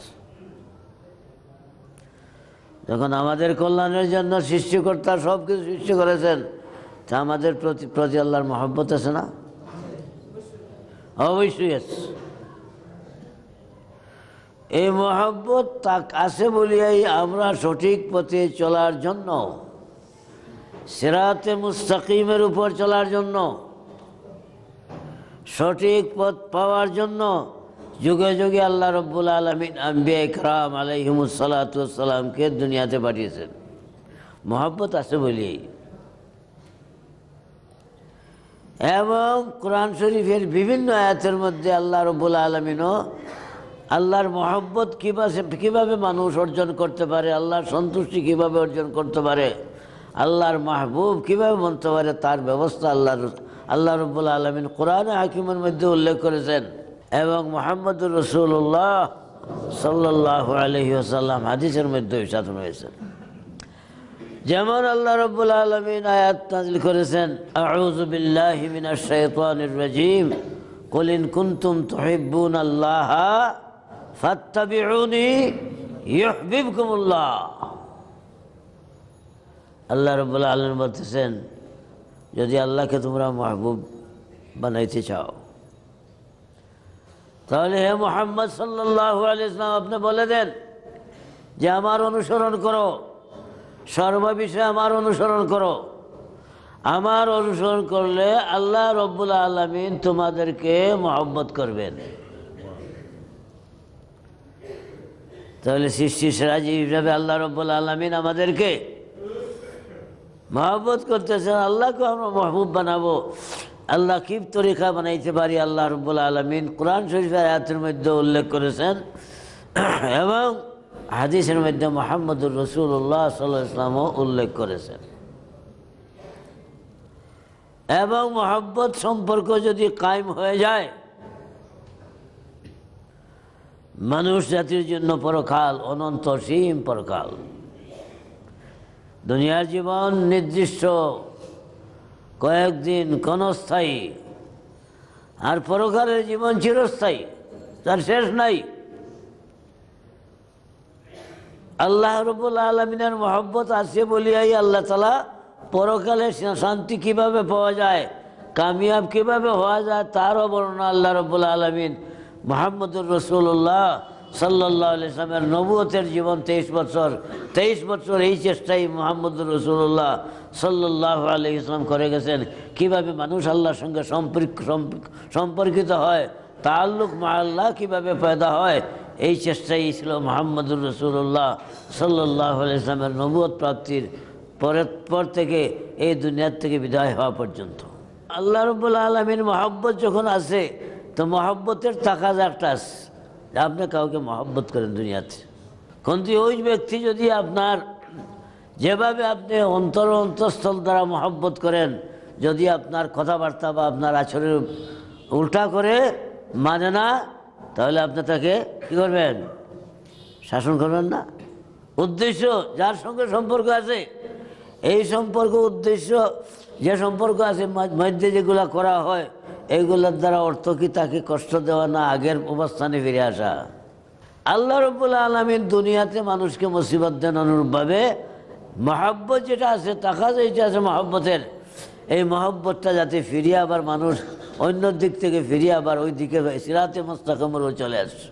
যখন আমাদের কল্যাণের জন্য সৃষ্টিকর্তা সব কিছু সৃষ্টি করেছেন তা আমাদের প্রতি প্রতি আল্লাহর মহব্বত আছে না অবশ্যই আছে এই মহব্বত তাক আছে বলিয়াই আমরা সঠিক পথে চলার জন্য সিরাতে মুস্তাকিমের উপর চলার জন্য সঠিক পথ পাওয়ার জন্য যুগে যুগে আল্লাহ রব্বুল আলামিন আম্বিয়া ইকরাম আলাইহিমুস সালাতু ওয়াস সালামকে দুনিয়াতে পাঠিয়েছেন মহব্বত আছে বলিয়াই এবং কোরআন শরীফের বিভিন্ন আয়াতের মধ্যে আল্লাহ রব্বুল আলামিনও আল্লাহর মহব্বত কীভাবে কীভাবে মানুষ অর্জন করতে পারে আল্লাহর সন্তুষ্টি কীভাবে অর্জন করতে পারে আল্লাহর মাহবুব কীভাবে বলতে পারে তার ব্যবস্থা আল্লাহ আল্লাহ রব্বুল আলামিন কোরআনে হাকিমের মধ্যে উল্লেখ করেছেন এবং মুহাম্মদুর রাসূলুল্লাহ সাল্লাল্লাহু আলাইহি ওয়াসাল্লাম হাদিসের মধ্যে ইরশাদ হয়েছেন যেমন আল্লাহ রব্বুল আলামিন আয়াত নাযিল করেছেন আউযু বিল্লাহি মিনাশ শাইতানির রাজীম কুল ইন কুনতুম তুহিব্বুনাল্লাহ ফাত্তাবিউনি ইউহিব্বুকুমুল্লাহ আল্লাহ রাব্বুল আলামিন বলতেছেন যদি আল্লাহকে তোমরা মাহবুব বানাইতে চাও তাহলে হে মুহাম্মদ সাল্লাল্লাহু আলাইহি ওয়াসাল্লাম আপনি বলে দেন যে আমার অনুসরণ করো সর্ববিষয়ে আমার অনুসরণ করো আমার অনুসরণ করলে আল্লাহ রব্বুল আলামিন তোমাদেরকে মহব্বত করবেন তাহলে সৃষ্টির সেরা জীব হিসাবে আল্লাহ রব্বুল আলামিন আমাদেরকে মহব্বত করতেছেন আল্লাহকে আমরা মাহবুব বানাবো আল্লাহ কি তরিকা বানাইতে পারি আল্লাহ রব্বুল আলামিন কোরআন শরীফের আয়াতের মধ্যে উল্লেখ করেছেন এবং হাদিসের মধ্যে মুহাম্মদুর রাসূলুল্লাহ সাল্লাল্লাহু আলাইহি ওয়াসাল্লামও উল্লেখ করেছেন এবং মহব্বত সম্পর্ক যদি কায়েম হয়ে যায় মানুষ জাতির জন্য পরকাল অনন্ত সীম পরকাল দুনিয়ার জীবন নির্দিষ্ট কয়েকদিন ক্ষণস্থায়ী আর পরকালের জীবন চিরস্থায়ী তার শেষ নাই আল্লাহ রাব্বুল আলামিনের মহব্বত আছে বলিয়াই আল্লাহ তাআলা পরকালে শান্তি কিভাবে পাওয়া যায় কামিয়াব কিভাবে হওয়া যায় তারও বর্ণনা আল্লাহ রাব্বুল আলামিন মুহাম্মদুর রাসূলুল্লাহ সাল্লাল্লাহু আলাইহি ওয়াসাল্লামের নবুয়তের জীবন তেইশ বছর তেইশ বছর এই চেষ্টাই মুহাম্মদুর রাসূলুল্লাহ সাল্লাল্লাহু আলাইহি ওয়াসাল্লাম করে গেছেন। কীভাবে মানুষ আল্লাহর সঙ্গে সম্পর্ক সম্পর্কিত হয়, তাআল্লুক মা আল্লাহ কীভাবে পয়দা হয়, এই চেষ্টাই ছিল মুহাম্মদুর রাসূলুল্লাহ সাল্লাল্লাহু আলাইহি ওয়াসাল্লামের নবুয়ত প্রাপ্তির পরের পর থেকে এই দুনিয়ার থেকে বিদায় হওয়া পর্যন্ত। আল্লাহ রাব্বুল আলামিন মহব্বত যখন আছে, তো মহব্বতের তাকাজা একটা আছে, আপনি কাউকে মহব্বত করেন দুনিয়াতে, কিন্তু ওই ব্যক্তি যদি আপনার যেভাবে আপনি অন্তর অন্তঃস্থল দ্বারা মহব্বত করেন, যদি আপনার কথাবার্তা বা আপনার আচরণ উল্টা করে মানে না, তাহলে আপনি তাকে কী করবেন? শাসন করবেন না। উদ্দেশ্য যার সঙ্গে সম্পর্ক আছে, এই সম্পর্ক উদ্দেশ্য যে সম্পর্ক আছে মধ্যে যেগুলো করা হয়, এইগুলোর দ্বারা অর্থ কি তাকে কষ্ট দেওয়া না, আগের অবস্থানে ফিরে আসা। আল্লাহ রাব্বুল আলামিন দুনিয়াতে মানুষকে মুসিবত দেন অনুরূপভাবে মহব্বত যেটা আছে, তাকাজা যেটা আছে মহব্বতের, এই মহব্বতটা যাতে ফিরিয়ে আবার মানুষ অন্য দিক থেকে ফিরিয়ে আবার ওই দিকে সিরাতে মুস্তাকিমের চলে আসে।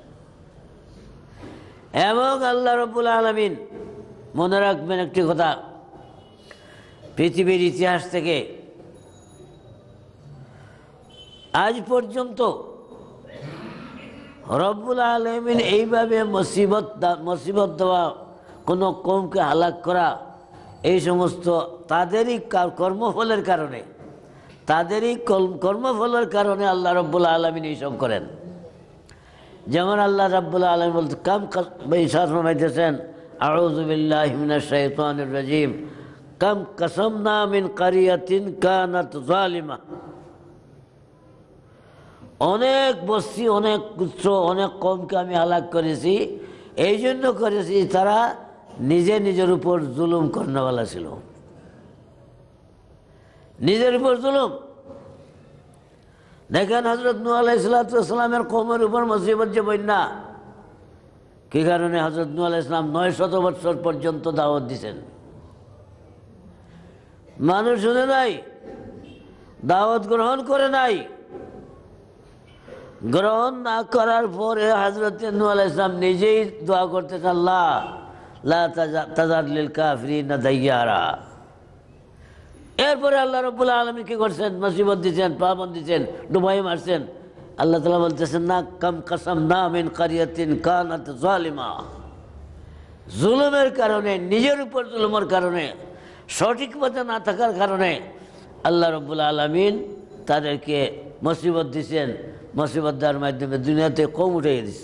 এবং আল্লাহ রাব্বুল আলামিন মনে রাখবেন একটি কথা, পৃথিবীর ইতিহাস থেকে আজ পর্যন্ত রব্বুল আলামিন এইভাবে মুসিবত মুসিবত দেওয়া, কোনো কওমকে হালাক করা, এই সমস্ত তাদেরই কর্মফলের কারণে তাদেরই কর্মফলের কারণে আল্লাহ রাব্বুল আলামিন এইসব করেন। যেমন আল্লাহ রাব্বুল আলামিন বলতে কাম ইরশাদ ফরমাইতেছেন, আউযু বিল্লাহি মিনাশ শাইতানির রাজিম, কাম কাসামনা মিন কারিয়াতিন কানাত যালিমা। অনেক বস্তি, অনেক গুচ্ছ, অনেক কমকে আমি হালাক করেছি, এই জন্য করেছি তারা নিজে নিজের উপর জুলুম করেনেওয়ালা ছিল, নিজের উপর জুলুম। দেখেন হজরত নূহ আলাইহিস সালামের কওমের উপর মুসিবত যে বন্যা, কি কারণে? হজরত নূহ আলাইহিস সালাম নয় শত বৎসর পর্যন্ত দাওয়াত দিয়েছেন, মানুষ শুনে নাই, দাওয়াত গ্রহণ করে নাই। গ্রহণ না করার পরে হযরত নূহ আলাইহিস সালাম নিজেই দোয়া করতেন, আল্লাহ লা তাযার লিল কাফিরিনা দাইয়ারা। এরপরে আল্লাহ রাব্বুল আলামিন কি করছেন? মুসিবত দিয়েছেন, পাবন দিয়েছেন, ডুবাই মারছেন। আল্লাহ তাআলা বলতেছেন না, কাম কাসামনা মিন কারিয়াতিন কানাত যালিমা। জুলুমের কারণে, নিজের উপর জুলুমের কারণে, সঠিক পথে না থাকার কারণে আল্লাহ রাব্বুল আলামিন তাদেরকে মুসিবত দিয়েছেন। মুসিবত দেওয়ার মাধ্যমে দুনিয়াতে কম উঠিয়ে দিচ্ছে।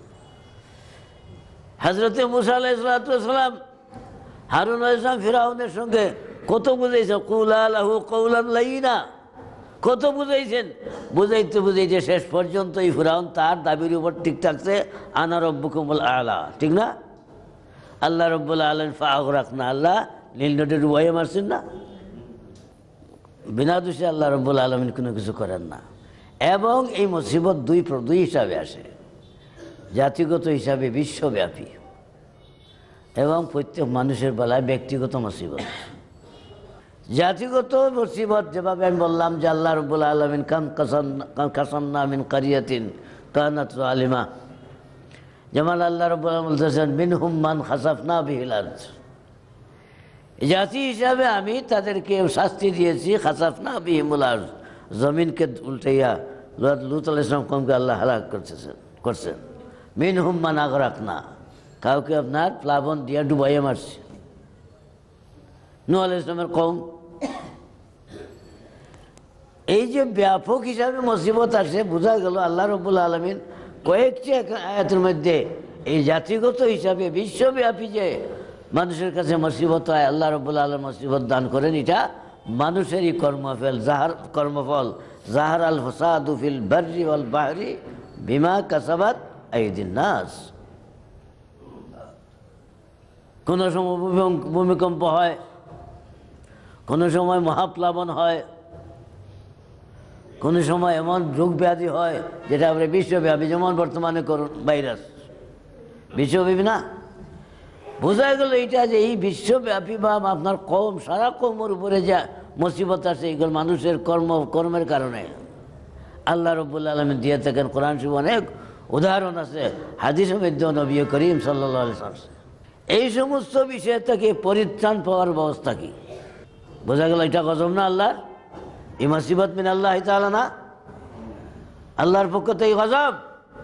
হযরত মূসা আলাইহিস সালাম হারুন আলাইহিস সালাম ফিরআউনের সঙ্গে কত বুঝাইছে, কুলা লাহু কওলান লাইয়িনা, কত বুঝাইছেন। বুঝাইতে বুঝাইতে শেষ পর্যন্ত এই ফিরআউন তার দাবির উপর ঠিক থাকছে, আনা রব্বুকুমুল আলা, ঠিক না? আল্লাহ রাব্বুল আলামিন ফাআগরাকনা, আল্লাহ নীল নদে ডুবাইয়ে মারছেন না, বিনা দোষে আল্লাহ রাব্বুল আলামিন কোনো কিছু করেন না। এবং এই মুসিবত দুই দুই হিসাবে আসে, জাতিগত হিসাবে বিশ্বব্যাপী, এবং প্রত্যেক মানুষের বেলায় ব্যক্তিগত মুসিবত। জাতিগত মুসিবত যেভাবে আমি বললাম যে আল্লাহ রাব্বুল আলামিন কাম কাসামনা মিন কারিয়াতিন কানাত যালিমা, যেমন আল্লাহ রাব্বুল আলামিন বলতেছেন মিনহুম মান খাসাফনা বিহিল আরদ, জাতি হিসাবে আমি তাদেরকে শাস্তি দিয়েছি, খাসাফনা বিহিল আরদ, জমিনকে উল্টাইয়া লূত আলাইহিস সালাম কওমকে আল্লাহ হালাক করতেছেন করছেন। মিনহুম মান আগরাকনা, কাউকে আপনার প্লাবন দিয়া ডুবাইয়া মারছে, নূহ আলাইহিস সালামের কওম। এই যে ব্যাপক হিসাবে মুসিবত আসে, বোঝা গেল আল্লাহ রাব্বুল আলামিন কয়েকটি আয়াতের মধ্যে এই জাতিগত হিসাবে বিশ্বব্যাপী যে মানুষের কাছে মুসিবত হয়, আল্লাহ রাব্বুল আলামিন মুসিবত দান করেন, এটা মানুষেরই কর্মফল। জাহার কর্মফল জাহার আল ফাসাদু ফিল বাররি ওয়াল বাহরি বিমা কাসাবাত আইদিন নাস। কোনো সময় ভূমিকম্প হয়, কোনো সময় মহাপ্লাবন হয়, কোনো সময় এমন রোগ ব্যাধি হয় যেটা আমরা বিশ্বব্যাপী, যেমন বর্তমানে করোনা ভাইরাস বিশ্বব্যাপী না। বোঝা গেল এইটা যে এই বিশ্বব্যাপী বা আপনার কম, সারা কমের উপরে যা মুসিবত আছে, এগুলো মানুষের কর্ম কর্মের কারণে আল্লাহ রাব্বুল আলামিন দিয়ে থাকেন। কোরআন শরীফ অনেক উদাহরণ আছে হাদিসের মধ্যে নবী করিম সাল্লাল্লাহু আলাইহি ওয়াসাল্লাম। এই সমস্ত বিষয় থেকে পরিত্রাণ পাওয়ার ব্যবস্থা কি? বোঝা গেল এটা গজব না আল্লাহর? এই মুসিবত মিন আল্লাহ তাআলা না, আল্লাহর পক্ষ থেকে গজব।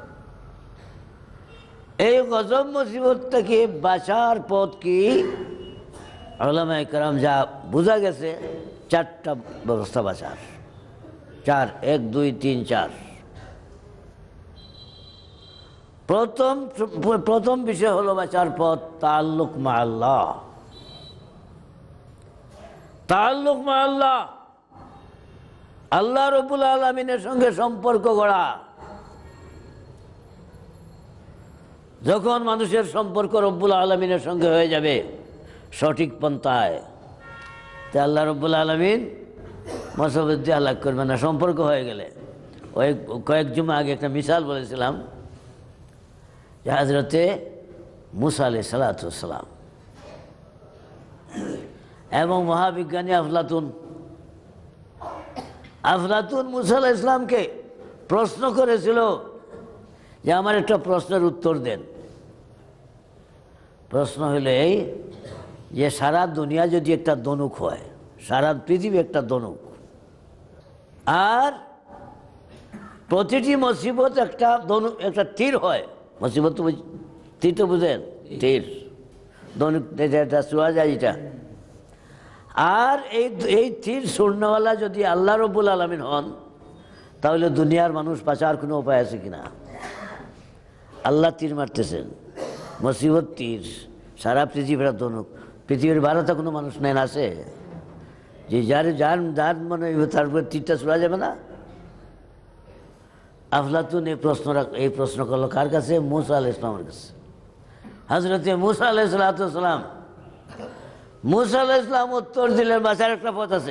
এই গজব মুসিবত থেকে বাঁচার পথ কি? উলামায়ে কেরাম যা বোঝা গেছে চারটা ব্যবস্থা বাঁচার। চার, এক দুই তিন চার। প্রথম প্রথম বিষয় হলো বাঁচার পথ তাআল্লুক মা আল্লাহ। তাআল্লুক মা আল্লাহ, আল্লাহ রাব্বুল আলামিনের সঙ্গে সম্পর্ক গড়া। যখন মানুষের সম্পর্ক রব্বুল আলামিনের সঙ্গে হয়ে যাবে সঠিক পন্থায়, তা আল্লাহ রব্বুল আলামিন মুসিবত দিয়ে হালাক করবে না সম্পর্ক হয়ে গেলে। ওই কয়েক জুমা আগে একটা মিসাল বলেছিলাম যে হজরতে মুসা আলাইহিস সালাতু ওয়াস সালাম এবং মহাবিজ্ঞানী আফলাতুন আফলাতুন মুসা আলাইহিস সালামকে প্রশ্ন করেছিল যে আমার একটা প্রশ্নের উত্তর দেন। প্রশ্ন হলো এই যে সারা দুনিয়া যদি একটা দনুক হয়, সারা পৃথিবী একটা দনুক, আর প্রতিটি মুসিবত একটা দনুক একটা তীর হয়। মুসিবত তো তীর তো বুঝেন, তীর দনুক এটা শোয়া যায় এটা। আর এই এই তীর শূন্যওয়ালা যদি আল্লাহ রাব্বুল আলামিন হন, তাহলে দুনিয়ার মানুষ বাঁচার কোনো উপায় আছে কিনা? আল্লাহ তীর মারতেছেন, মুসিবত তীর, সারা পৃথিবীর দনুক। পৃথিবীর ভারতে কোনো মানুষ নেন আছে যে যার যার যার মানে তারপরে তীরটা শোয়া যাবে না? আফলাতুন এই প্রশ্ন এই প্রশ্ন করলো কার কাছে? মুসা আলাইহিস সালামের কাছে। হযরতে মুসা আলাইহিস সালাম মুসা আলাইহিস সালাম উত্তর দিলেন বাঁচার একটা পথ আছে,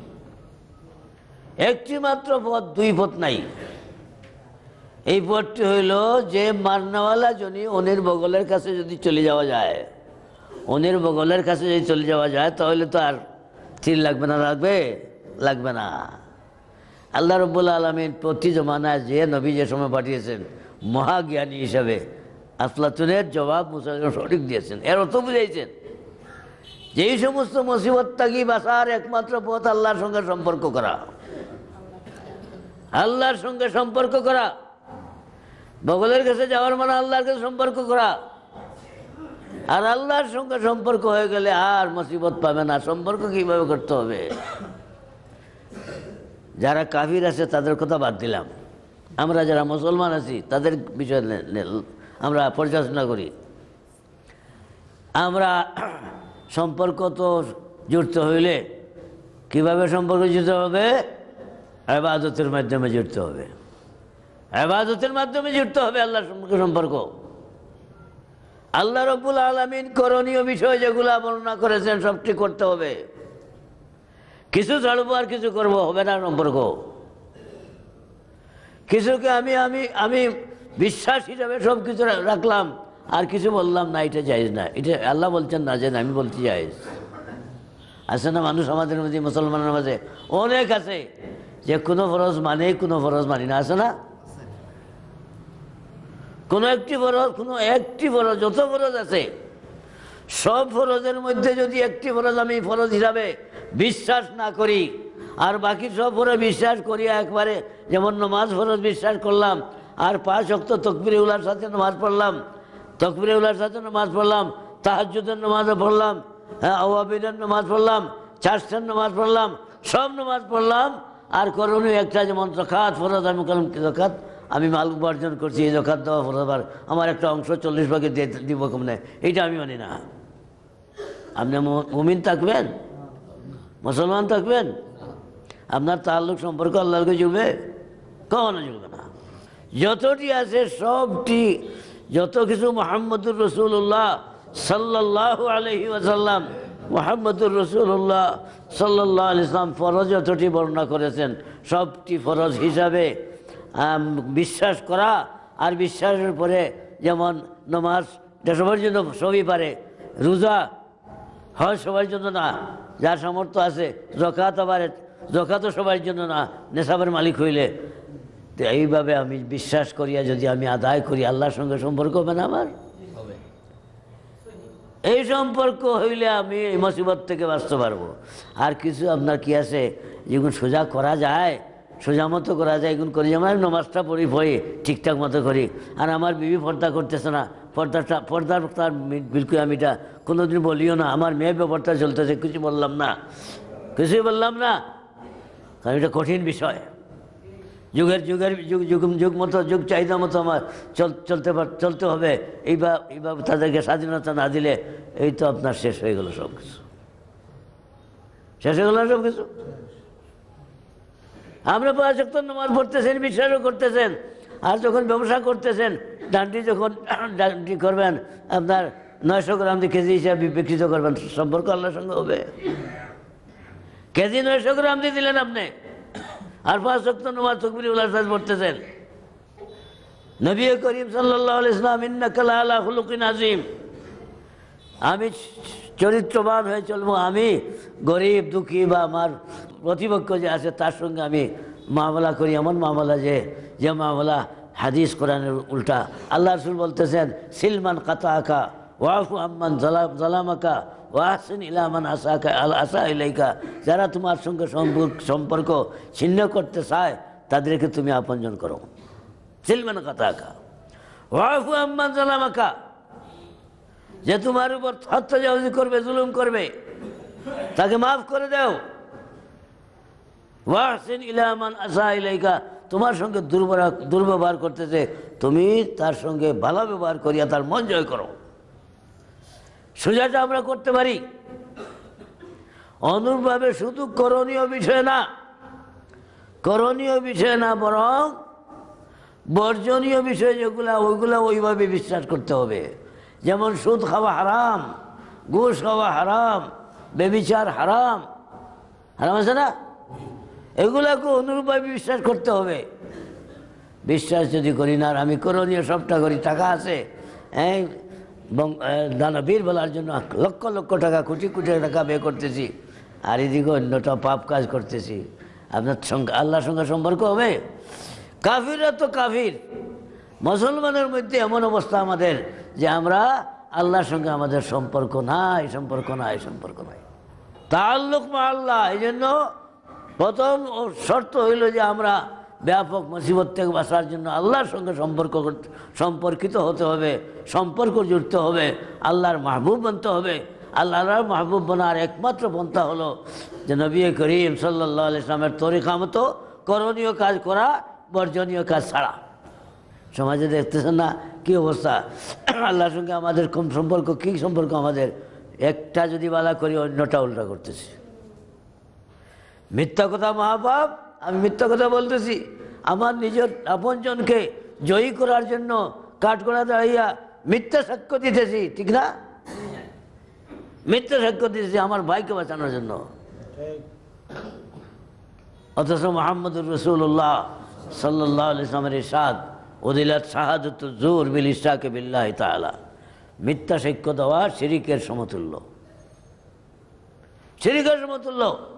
একটি মাত্র পথ, দুই পথ নাই। এই পথটি হইল যে মারনাওয়ালা জনি ওনের বগলের কাছে যদি চলে যাওয়া যায়, ওনের বগলের কাছে যদি চলে যাওয়া যায় তাহলে তো আর তীর লাগবে না। লাগবে? লাগবে না। আল্লাহ রাব্বুল আলামিন প্রতি জমানায় যে নবী যে সময় পাঠিয়েছেন মহাজ্ঞানী হিসাবে আফলাতুনের জবাব মুসা সঠিক দিয়েছেন। এর অর্থ বুঝাইছেন যে এই সমস্ত মুসিবত থেকে বাঁচার একমাত্র পথ আল্লাহর সঙ্গে সম্পর্ক করা, আল্লাহর সঙ্গে সম্পর্ক করা। বগলের কাছে যাওয়ার মানে আল্লাহর কাছে সম্পর্ক করা। আর আল্লাহর সঙ্গে সম্পর্ক হয়ে গেলে আর মুসিবত পাবে না। সম্পর্ক কিভাবে করতে হবে? যারা কাফির আছে তাদের কথা বাদ দিলাম, আমরা যারা মুসলমান আছি তাদের বিষয় আমরা পর্যালোচনা করি। আমরা সম্পর্ক তো জুড়তে হইলে কিভাবে সম্পর্ক জুড়তে হবে? ইবাদতের মাধ্যমে জুড়তে হবে। ইবাদতের মাধ্যমে জুড়তে হবে আল্লাহর সঙ্গে সম্পর্ক। আল্লাহ রাব্বুল আলামিন করণীয় বিষয় যেগুলো বর্ণনা করেছেন সবটি করতে হবে। কিছু ছাড়বো আর কিছু করবো, হবে না সম্পর্ক। কিছুকে আমি আমি আমি বিশ্বাস হিসাবে সব কিছু রাখলাম আর কিছু বললাম না, এটা জায়েজ না। এটা আল্লাহ বলছেন না, যে আমি বলছি জায়েজ। আছে না মানুষ আমাদের মধ্যে, মুসলমানের মাঝে অনেক আছে যে কোনো ফরজ মানে কোনো ফরজ মানি না। আছে না? কোনো একটি ফরজ, কোনো একটি ফরজ, যত ফরজ আছে সব ফরজের মধ্যে যদি একটি ফরজ আমি ফরজ হিসাবে বিশ্বাস না করি আর বাকি সব ফরজ বিশ্বাস করি একবারে, যেমন নামাজ ফরজ বিশ্বাস করলাম আর পাঁচ ওয়াক্ত তাকবীরে উলার সাথে নামাজ পড়লাম, তাকবীরে উলার সাথে নামাজ পড়লাম, তাহাজ্জুদের নামাজও পড়লাম, হ্যাঁ আওয়াবিনের নামাজ পড়লাম, চারটার নামাজ পড়লাম, সব নামাজ পড়লাম। আর করণীয় একটা, যেমন যাকাত ফরজ, আমি করলাম যাকাত, আমি মাল উপার্জন করছি, এই যাকাত দেওয়া ফরজ, আবার আমার একটা অংশ চল্লিশ ভাগে দিব কমনে, এইটা আমি মানি না। আপনি মুমিন থাকবেন, মুসলমান থাকবেন, আপনার তাল্লুক সম্পর্ক আল্লাহর কাছে জুড়বে? কখনো জুড়বে না। যতটি আছে সবটি, যত কিছু মুহাম্মদুর রাসূলুল্লাহ সাল্লাল্লাহু আলাইহি ওয়াসাল্লাম, মুহাম্মদুর রাসূলুল্লাহ সাল্লাল্লাহু আলাইহি ওয়াসাল্লাম ফরজ যতটি বর্ণনা করেছেন সবটি ফরজ হিসাবে বিশ্বাস করা। আর বিশ্বাসের পরে যেমন নামাজ, এটা সবার জন্য সবই পারে, রোজা হজ সবার জন্য না, যার সামর্থ্য আছে, যাকাত আবার যাকাতও সবার জন্য না, নেশাবের মালিক হইলে, তো এইভাবে আমি বিশ্বাস করিয়া যদি আমি আদায় করি আল্লাহর সঙ্গে সম্পর্ক হবে না আমার? এই সম্পর্ক হইলে আমি এই মুসিবত থেকে বাঁচতে পারবো। আর কিছু আপনার কি আছে যেগুলো সোজা করা যায়, সোজা মতো করা যায়, এগুলো করি। যেমন আমি নমাজটা পড়ি পড়ি ঠিকঠাক মতো করি, আর আমার বিবি পর্দা করতেছে না, পর্দাটা পর্দার তার বিলকুল আমি এটা কোনোদিন বলিও না। আমার মেয়ে ব্যাপারটা চলতেছে, কিছু বললাম না, কিছুই বললাম না, কারণ এটা কঠিন বিষয়। যুগের যুগের যুগ যুগ যুগ মতো যুগ চাহিদা মতো আমার চল চলতে চলতে হবে। এইবার এইভাবে তাদেরকে স্বাধীনতা না দিলে এই তো আপনার শেষ হয়ে গেল সব কিছু, শেষ হয়ে গেল সব কিছু। আমরা পাঁচ ওয়াক্ত নামাজ পড়তেছেন, বিশ্বাসও করতেছেন, আর যখন ব্যবসা করতেছেন ডান্ডি যখন ডান্ডি করবেন আপনার নয়শো গ্রাম দিয়ে কেজি হিসাবে বিকৃত করবেন, সম্পর্ক আল্লাহর সঙ্গে হবে? কেজি নয়শো গ্রাম দিয়ে দিলেন আপনি, আর পাঁচ ওয়াক্ত নামাজ তাকবীরুল ইহরাম পড়তেছেন। নবী করিম সাল্লাল্লাহু আলাইহি ওয়াসাল্লাম ইন্নাকা লাআলা খুলুকিন আযীম, আমি চরিত্রবান হয়ে চলবো, আমি গরিব দুঃখী বা আমার প্রতিপক্ষ যে আছে তার সঙ্গে আমি মামলা করি, এমন মামলা যে যে মামলা হাদিস কোরআনের উল্টা। আল্লাহ রাসূল বলতেছেন সিলমান কাতাআকা ওয়াফু আম্মান জালামাকা ওয়াহসিন ইলা মান আসাকা আল আসা ইলাইকা, যারা তোমার সঙ্গে সম্পর্ক ছিন্ন করতে চায় তাদেরকে তুমি আপনজন করো। সিলমান কাতাআকা ওয়াফু আম্মান জালামাকা, যে তোমার উপর হত্যাজাউজি করবে, জুলুম করবে, তাকে মাফ করে দাও। ওয়াহসিন ইলা মান আসা ইলাইকা, তোমার সঙ্গে দুর্ব্যবহার দুর্ব্যবহার করতেছে, তুমি তার সঙ্গে ভালো ব্যবহার করিয়া তার মন জয় করো। সোজাটা আমরা করতে পারি। অনুরূপভাবে শুধু করণীয় বিষয় না, করণীয় বিষয় না বরং বর্জনীয় বিষয় যেগুলা ওইগুলা ওইভাবে বিশ্বাস করতে হবে। যেমন সুদ খাওয়া হারাম, ঘুষ খাওয়া হারাম, ব্যভিচার হারাম, হারাম আছে না? এগুলাকে অনুরূপভাবে বিশ্বাস করতে হবে। বিশ্বাস যদি করি না, আর আমি করণীয় সবটা করি, টাকা আছে হ্যাঁ দানবীর বলার জন্য লক্ষ লক্ষ টাকা কোটি কোটি টাকা ব্যয় করতেছি, আর এদিকে অন্যটা পাপ কাজ করতেছি, আপনার সঙ্গে আল্লাহর সঙ্গে সম্পর্ক হবে? কাফিররা তো কাফির। মুসলমানের মধ্যে এমন অবস্থা আমাদের যে আমরা আল্লাহর সঙ্গে আমাদের সম্পর্ক নাই, সম্পর্ক নাই, সম্পর্ক নাই, তাআল্লুক মা আল্লাহ। এই জন্য প্রথম শর্ত হইল যে আমরা ব্যাপক মুসিবত থেকে বাঁচার জন্য আল্লাহর সঙ্গে সম্পর্ক সম্পর্কিত হতে হবে, সম্পর্ক জুড়তে হবে, আল্লাহর মাহবুব বানতে হবে। আল্লাহর মাহবুব বানার একমাত্র পন্থা হলো যে নবী করিম সাল্লাল্লাহু আলাইহি ওয়াসাল্লামের তরিকা মতো করণীয় কাজ করা, বর্জনীয় কাজ ছাড়া। সমাজে দেখতেছেন না কি অবস্থা, আল্লাহর সঙ্গে আমাদের কম সম্পর্ক, কী সম্পর্ক আমাদের, একটা যদি বালা করি অন্যটা উল্টা করতেছি। মিথ্যা কথা মহাপাপ, আমি মিথ্যা কথা বলতেছি, আমার নিজের আপনজনকে জয়ী করার জন্য কাঠগড়া দাঁড়াইয়া মিথ্যা সাক্ষ্য দিতেছি, ঠিক না? মিথ্যা সাক্ষ্য দিতেছি আমার ভাইকে বাঁচানোর জন্য। অথচ মুহাম্মদুর রাসূলুল্লাহ সাল্লাল্লাহু আলাইহি ওয়াসাল্লামের ইরশাদ উদিলাত শাহাদাতুজ জুর বিল ইশরাকি বিল্লাহি তাআলা, মিথ্যা সাক্ষ্য দেওয়া শিরকের সমতুল্য, শিরকের সমতুল্য।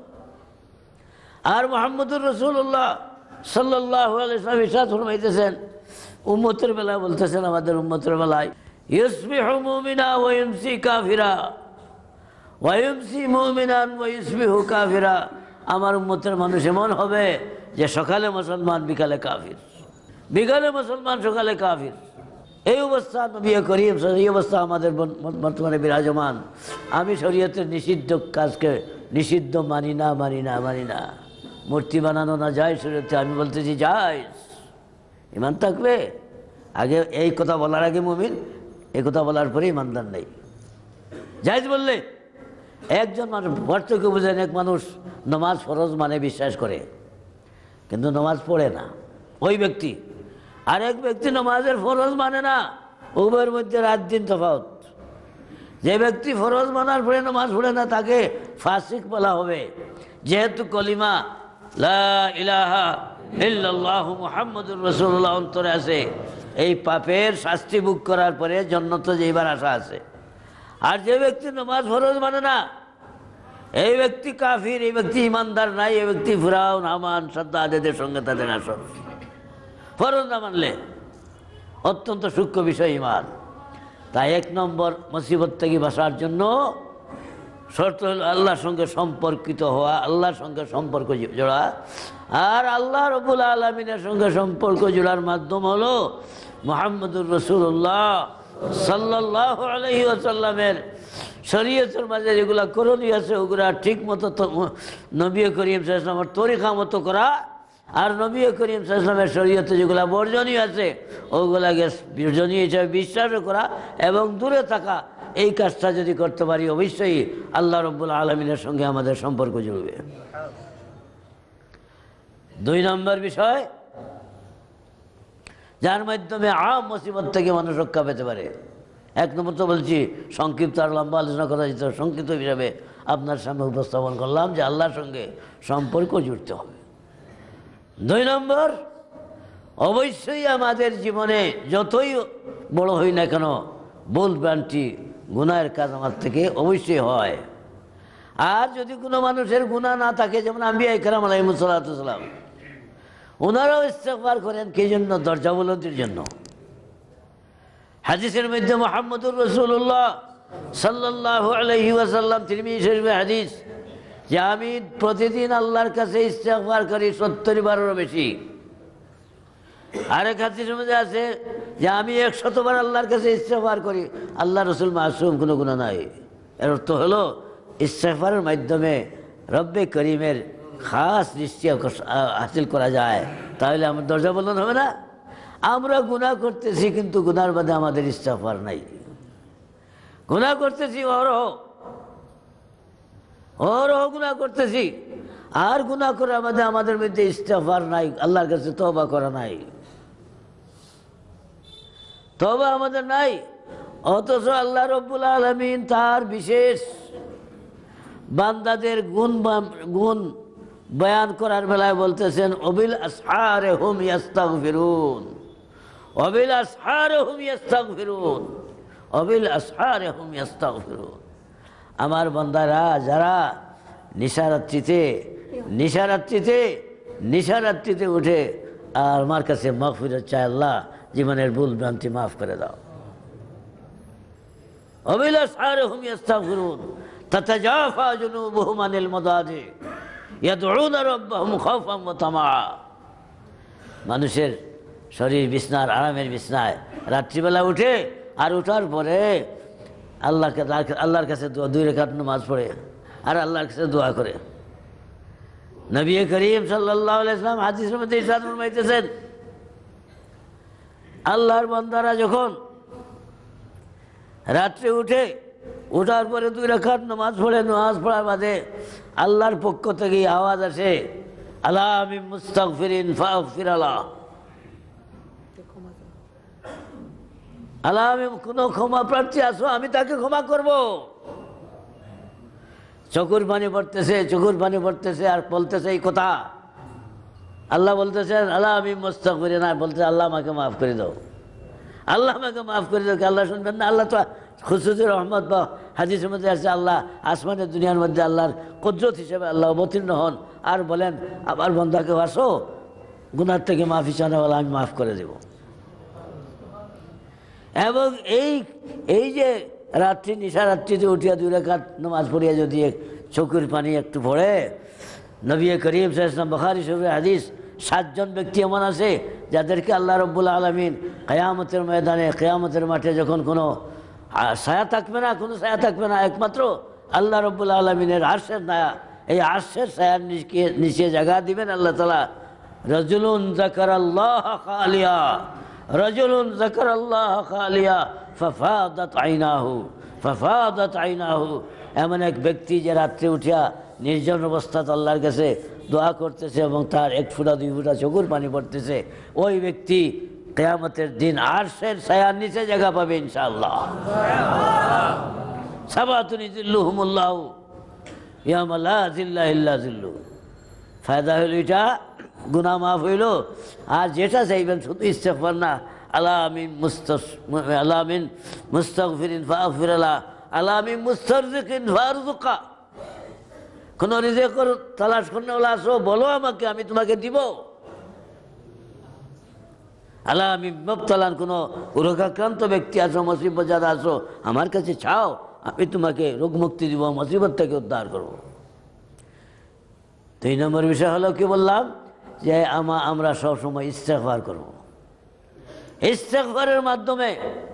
আর মুহাম্মদুর রাসূলুল্লাহ সাল্লাল্লাহু আলাইহি ওয়াসাল্লাম ইরশাদ ফরমাইতেছেন উম্মতের বেলায়, বলতেছেন আমাদের উম্মতের বেলায়, ইউসবিহু মুমিনা ওয়া ইউমসি কাফিরা ওয়া ইউমসি মুমিনান ওয়া ইউসবিহু কাফিরা, আমার উম্মতের মানুষ এমন হবে যে সকালে মুসলমান বিকালে কাফির, বিকালে মুসলমান সকালে কাফির। এই অবস্থা নবী করিম, এই অবস্থা আমাদের বর্তমানে বিরাজমান। আমি শরীয়তের নিষিদ্ধ কাজকে নিষিদ্ধ মানি না, মানি না, মানি না। মূর্তি বানানো না যায় শরীয়তে, আমি বলতেছি যায়। ইমান থাকবে আগে, এই কথা বলার আগে মুমিন, এই কথা বলার পরে ইমানদার নেই। জায়েজ বললে একজন মানুষ পার্থক্য বুঝেন, এক মানুষ নামাজ ফরজ মানে বিশ্বাস করে কিন্তু নামাজ পড়ে না ওই ব্যক্তি, আর এক ব্যক্তি নামাজের ফরজ মানে না, উভয়ের মধ্যে রাত দিন তফাৎ। যে ব্যক্তি ফরজ মানার পরে নামাজ পড়ে না তাকে ফাসিক বলা হবে, যেহেতু কলিমা লা ইলাহা ইল্লাল্লাহু মুহাম্মাদুর রাসূলুল্লাহ অন্তরে আছে। এই পাপের শাস্তি ভোগ করার পরে জান্নাতে যাইবার আশা আছে। আর যে ব্যক্তি নামাজ ফরজ মানে না, এই ব্যক্তি কাফির, এই ব্যক্তি ইমানদার নাই, এই ব্যক্তি ফিরাউন, হামান, সাদ্দাদের সঙ্গে তাদের আসর। ফরজ না মানলে অত্যন্ত সূক্ষ্ম বিষয় ঈমান। তাই এক নম্বর মুসিবত থেকে বাঁচার জন্য শর্ত হলো আল্লাহর সঙ্গে সম্পর্কিত হওয়া, আল্লাহর সঙ্গে সম্পর্ক জোড়া। আর আল্লাহ রাব্বুল আলামিনের সঙ্গে সম্পর্ক জোড়ার মাধ্যম হলো মুহাম্মদুর রাসূলুল্লাহ সাল্লাল্লাহু আলাইহি ওয়াসাল্লামের শরীয়তের মাঝে যেগুলা করণীয় আছে ওগুলা ঠিক মতো নবী করিম সাল্লাল্লাহু আলাইহি ওয়াসাল্লামের তরিকা মতো করা, আর নবী করিম সাল্লাল্লাহু আলাইহি ওয়াসাল্লামের শরীয়তে যেগুলা বর্জনীয় আছে ওগুলাকে বর্জনীয় হিসাবে বিশ্বাস করা এবং দূরে থাকা। এই কাজটা যদি করতে পারি অবশ্যই আল্লাহ রাব্বুল আলামিনের সঙ্গে আমাদের সম্পর্ক জুড়বে। দুই নম্বর বিষয়, যার মাধ্যমে আম মুসিবত থেকে মানুষ রক্ষা পেতে পারে। এক নম্বর তো বলছি, সংক্ষিপ্ত আর লম্বা আলোচনা করা যেত, সংক্ষিপ্ত হিসাবে আপনার সামনে উপস্থাপন করলাম যে আল্লাহর সঙ্গে সম্পর্ক জুড়তে হবে। দুই নম্বর, অবশ্যই আমাদের জীবনে যতই বড় হই না কেন ভুল ভ্রান্তি গুনাহের কাজ আমার থেকে অবশ্যই হয়। আর যদি কোনো মানুষের গুনাহ না থাকে, যেমন আম্বিয়া ইকরাম আলাইহিমুস সালাতু ওয়াস সালাম, ওনারাও ইস্তেগফার করেন কি জন্য? দরজা বুলন্দির জন্য। হাদিসের মধ্যে মুহাম্মদুর রাসূলুল্লাহ সাল্লাল্লাহু আলাইহি ওয়াসাল্লাম তিরমিজি শরীফে হাদিস যে আমি প্রতিদিন আল্লাহর কাছে ইস্তেগফার করি সত্তর বারেরও বেশি। আরেক হাদিসের মধ্যে আছে যে আমি একশতবার আল্লাহর কাছে ইস্তেগফার করি। আল্লাহ রাসূল মাসুম, কোনো গুনাহ নাই। এর অর্থ হলো ইস্তেগফারের মাধ্যমে রব্বে করিমের খাস দৃষ্টি হাসিল করা যায়। তাহলে আমার দরজা বলন হবে না? আমরা গুনাহ করতেছি কিন্তু গুনার বাদে আমাদের ইস্তেগফার নাই। গুনাহ করতেছি অহরহ অহরহ গুনাহ করতেছি, আর গুনাহ করার বাদে আমাদের মধ্যে ইস্তেগফার নাই, আল্লাহর কাছে তওবা করা নাই, তওবা আমাদের নাই। অথচ আল্লাহ রাব্বুল আলামিন তার বিশেষ বান্দাদের গুণ গুণ বয়ান করার বেলায় বলতেছেন অবিল আসহারে হুম ইয়াস্তাগফিরুন, অবিল আসহারে হুম ইয়াস্তাগফিরুন, অবিল আসহারে হুম ইয়াস্তাগফিরুন। আমার বান্দারা যারা নিশারাত্রিতে নিশারাত্রিতে নিশারাত্রিতে উঠে আর আমার কাছে মাগফিরাত চায়, আল্লাহ জীবনের ভুল ভ্রান্তি মাফ করে দাও। অবিল আসহারে হুম ইয়াস্তাগফিরুন তাতাজাফা জুনুবুহুম আনিল মাদাজি ইয়াদউনা রাব্বাহুম খাওফান ওয়া তামাআ। মানুষের শরীর বিছনার আরামের বিছনায় রাত্রিবেলা উঠে আর উঠার পরে আল্লাহকে আল্লাহর কাছে দুই রাকাত নামাজ পড়ে আর আল্লাহর কাছে দোয়া করে। নবী করিম সাল্লাল্লাহু আলাইহি ওয়াসাল্লাম হাদিসের মধ্যে ইরশাদ ফরমাইতেছেন, আল্লাহর বান্দারা যখন রাত্রে উঠে উঠার পরে দুই রাকাত নামাজ পড়ে, নামাজ পড়ার বাদে আল্লাহর পক্ষ থেকে আওয়াজ আসে, আলা মিন মুস্তাগফিরিন ফাগফির আলাহ, আলা আমি কোনো ক্ষমা প্রার্থী আসো আমি তাকে ক্ষমা করব। চকুর পানি পড়তেছে, চকুর পানি পড়তেছে আর বলতেছে এই কথা। আল্লাহ বলতেছেন আলা আমি মুস্তাগফিরিন, আর বলতে আল্লাহ আমাকে মাফ করে দাও, আল্লাহ আমাকে মাফ করে দাও। আল্লাহ শুনবেন না? আল্লাহ তো খুশুসি রহমত বা হাদিসের মধ্যে আছে আল্লাহ আসমানের দুনিয়ার মধ্যে আল্লাহর কুদরত হিসেবে আল্লাহ অবতীর্ণ হন আর বলেন আবার বন্দাকে আসো, গুনার থেকে মাফি চাওয়ালা আমি মাফ করে দেব। এবং এই এই যে রাত্রি নিশারাত্রিতে উঠিয়া দুই রাকাত নামাজ পড়িয়া যদি চোখের পানি একটু পড়ে, নবী করিম সাল্লাল্লাহু আলাইহি ওয়াসাল্লাম বুখারী শরীফের হাদিস, সাতজন ব্যক্তি এমন আছে যাদেরকে আল্লাহ রাব্বুল আলামিন কিয়ামতের ময়দানে কিয়ামতের মাঠে যখন কোনো ছায়া থাকবে না, কোনো ছায়া থাকবে না, একমাত্র আল্লাহ রাব্বুল আলামিনের আরশের ছায়া, এই আরশের ছায়ার নিচে নিচে জায়গা দিবেন আল্লাহ তাআলা। রাজুলুন যাকারাল্লাহ খালিয়া, রাজুলুন যাকারাল্লাহ খালিয়া ফাফাদাত আইনাহু ফাফাদাত আইনাহু। এমন এক ব্যক্তি যে রাত্রে উঠিয়া নির্জন অবস্থাতে আল্লাহর কাছে দোয়া করতেছে এবং তার এক ফুটা দুই ফুটা চোখের পানি পড়তেছে, ওই ব্যক্তি কিয়ামতের দিন আরশের ছায়ার নিচে জায়গা পাবে ইনশাআল্লাহ। সাবাতুন ইযিল্লুহুমুল্লাহু ইয়াওমা লা যিল্লা ইল্লা যিল্লু। ফায়দা হইল এটা, গুনাহ মাফ হইল। আর যেটা চাইবেন শুধু ইস্তেগফার না, আলা মিন মুস্তাস আলা মিন মুস্তাগফিরিন ফাগফির আলাহ, আলা মিন মুস্তারজিকিন ফারযুকা। কোন রিজিকের তালাশ করনে ওলা আসো, বলো আমাকে আমি তোমাকে দিব। আল্লাহ আমি মুবতালান কোনো রোগাক্রান্ত ব্যক্তি আছো, মুসিবত যারা আছো আমার কাছে চাও, আমি তোমাকে রোগ মুক্তি দিব, মুসিবত থেকে উদ্ধার করব। দুই নম্বর বিষয় হলো কি বললাম, যে আমা আমরা সবসময় ইস্তেগফার করব। ইস্তেগফারের মাধ্যমে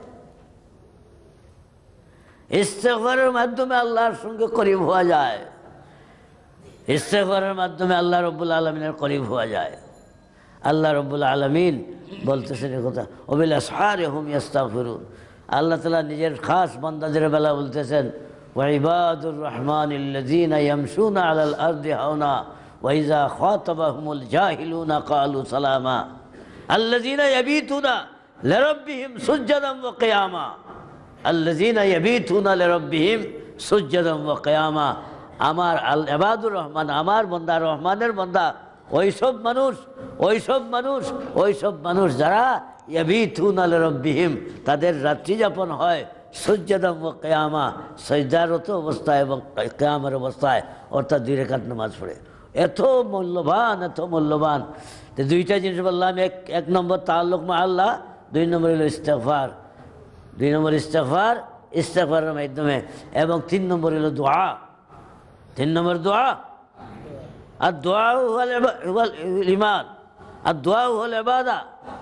ইস্তেগফারের মাধ্যমে আল্লাহর সঙ্গে করিব হওয়া যায়। ইস্তেগফারের মাধ্যমে আল্লাহ রব্বুল আলমিনের করিব হওয়া যায়। আল্লাহ রব্বুল আলমিন বলতেছেন এ কথা, ওবিল আসহারি হুম ইস্তাগফিরুন। আল্লাহ তাআলা নিজের খাস বান্দাদের বেলা বলতেছেন, ওয়া ইবাদুর রহমানিল্লাযীনা ইয়ামশুনা আলাল আরদি হাওনা ওয়া ইযা খাতাবাহুমুল জাহিলুনা ক্বালু সালামা আল্লাযীনা ইয়াবিতুনা লিরাব্বিহিম সুজদান ওয়া কিয়ামা আল্লাযীনা ইয়াবিতুনা লিরাব্বিহিম সুজদান ওয়া কিয়ামা। আমার আল ইবাদুর রহমান, আমার বান্দা, রহমানের বান্দা ওইসব মানুষ ওইসব মানুষ ওইসব মানুষ যারা ইয়াবিতুনা লিরাব্বিহিম, তাদের রাত্রি যাপন হয় সুজদান ওয়া কিয়ামা, সিজদারত অবস্থায় এবং কিয়ামের অবস্থায়, অর্থাৎ দুই রাকাত নামাজ পড়ে। এত মূল্যবান, এত মূল্যবান। তো দুইটা জিনিস বললাম, এক এক নম্বর তাআল্লুক মা আল্লাহ, দুই নম্বর হলো ইস্তেগফার। দুই নম্বর ইস্তেগফার, ইস্তেগফারের মাধ্যমে, এবং তিন নম্বর হলো দোয়া। তিন নম্বর দোয়া, আর দোয়া হুয়াল ঈমান, আর দোয়া হুয়াল ইবাদা।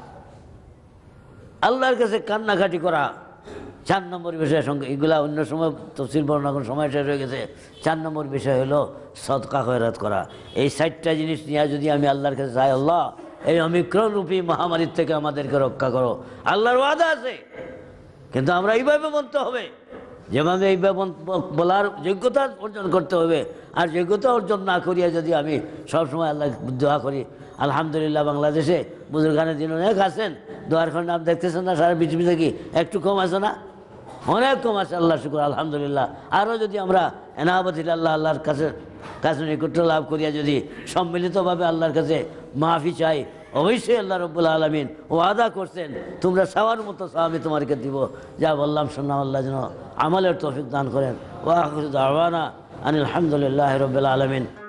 আল্লাহর কাছে কান্নাকাটি করা চার নম্বর বিষয়ের সঙ্গে, এগুলা অন্য সময় তফসিল বর্ণনা কোন সময় শেষ হয়ে গেছে। চার নম্বর বিষয় হলো সদকা খয়রাত করা। এই চারটা জিনিস নিয়ে যদি আমি আল্লাহর কাছে চাই, আল্লাহ এই অমিক্রণ রূপী মহামারীর থেকে আমাদেরকে রক্ষা করো, আল্লাহর ওয়াদা আছে। কিন্তু আমরা এইভাবে বলতে হবে, যেভাবে এইভাবে বলার যোগ্যতা অর্জন করতে হবে। আর যোগ্যতা অর্জন না করিয়া যদি আমি সবসময় আল্লাহ দোয়া করি, আলহামদুলিল্লাহ বাংলাদেশে বুজুর্গানের দিন অনেক আছেন, দোয়ার খন্ড নাম দেখতেছেন না, সারা পৃথিবীতে কি একটু কম আছে না? অনেক কম আছে, আল্লাহ শুকর আলহামদুলিল্লাহ। আরও যদি আমরা এনাবতির আল্লাহ আল্লাহর কাছে কাছে নিকট লাভ করিয়া যদি সম্মিলিতভাবে আল্লাহর কাছে মাফি চাই, অবশ্যই আল্লাহ রব্বুল আলমিন ওয়াদা করছেন, তোমরা চাওয়ার মতো চাও আমি তোমাকে দিব। যা বললাম শুনলাম, আল্লাহ যেন আমলের তৌফিক দান করেন। ওয়া আখিরু দাওয়ানা আনিল হামদুলিল্লাহি রাব্বিল আলামিন।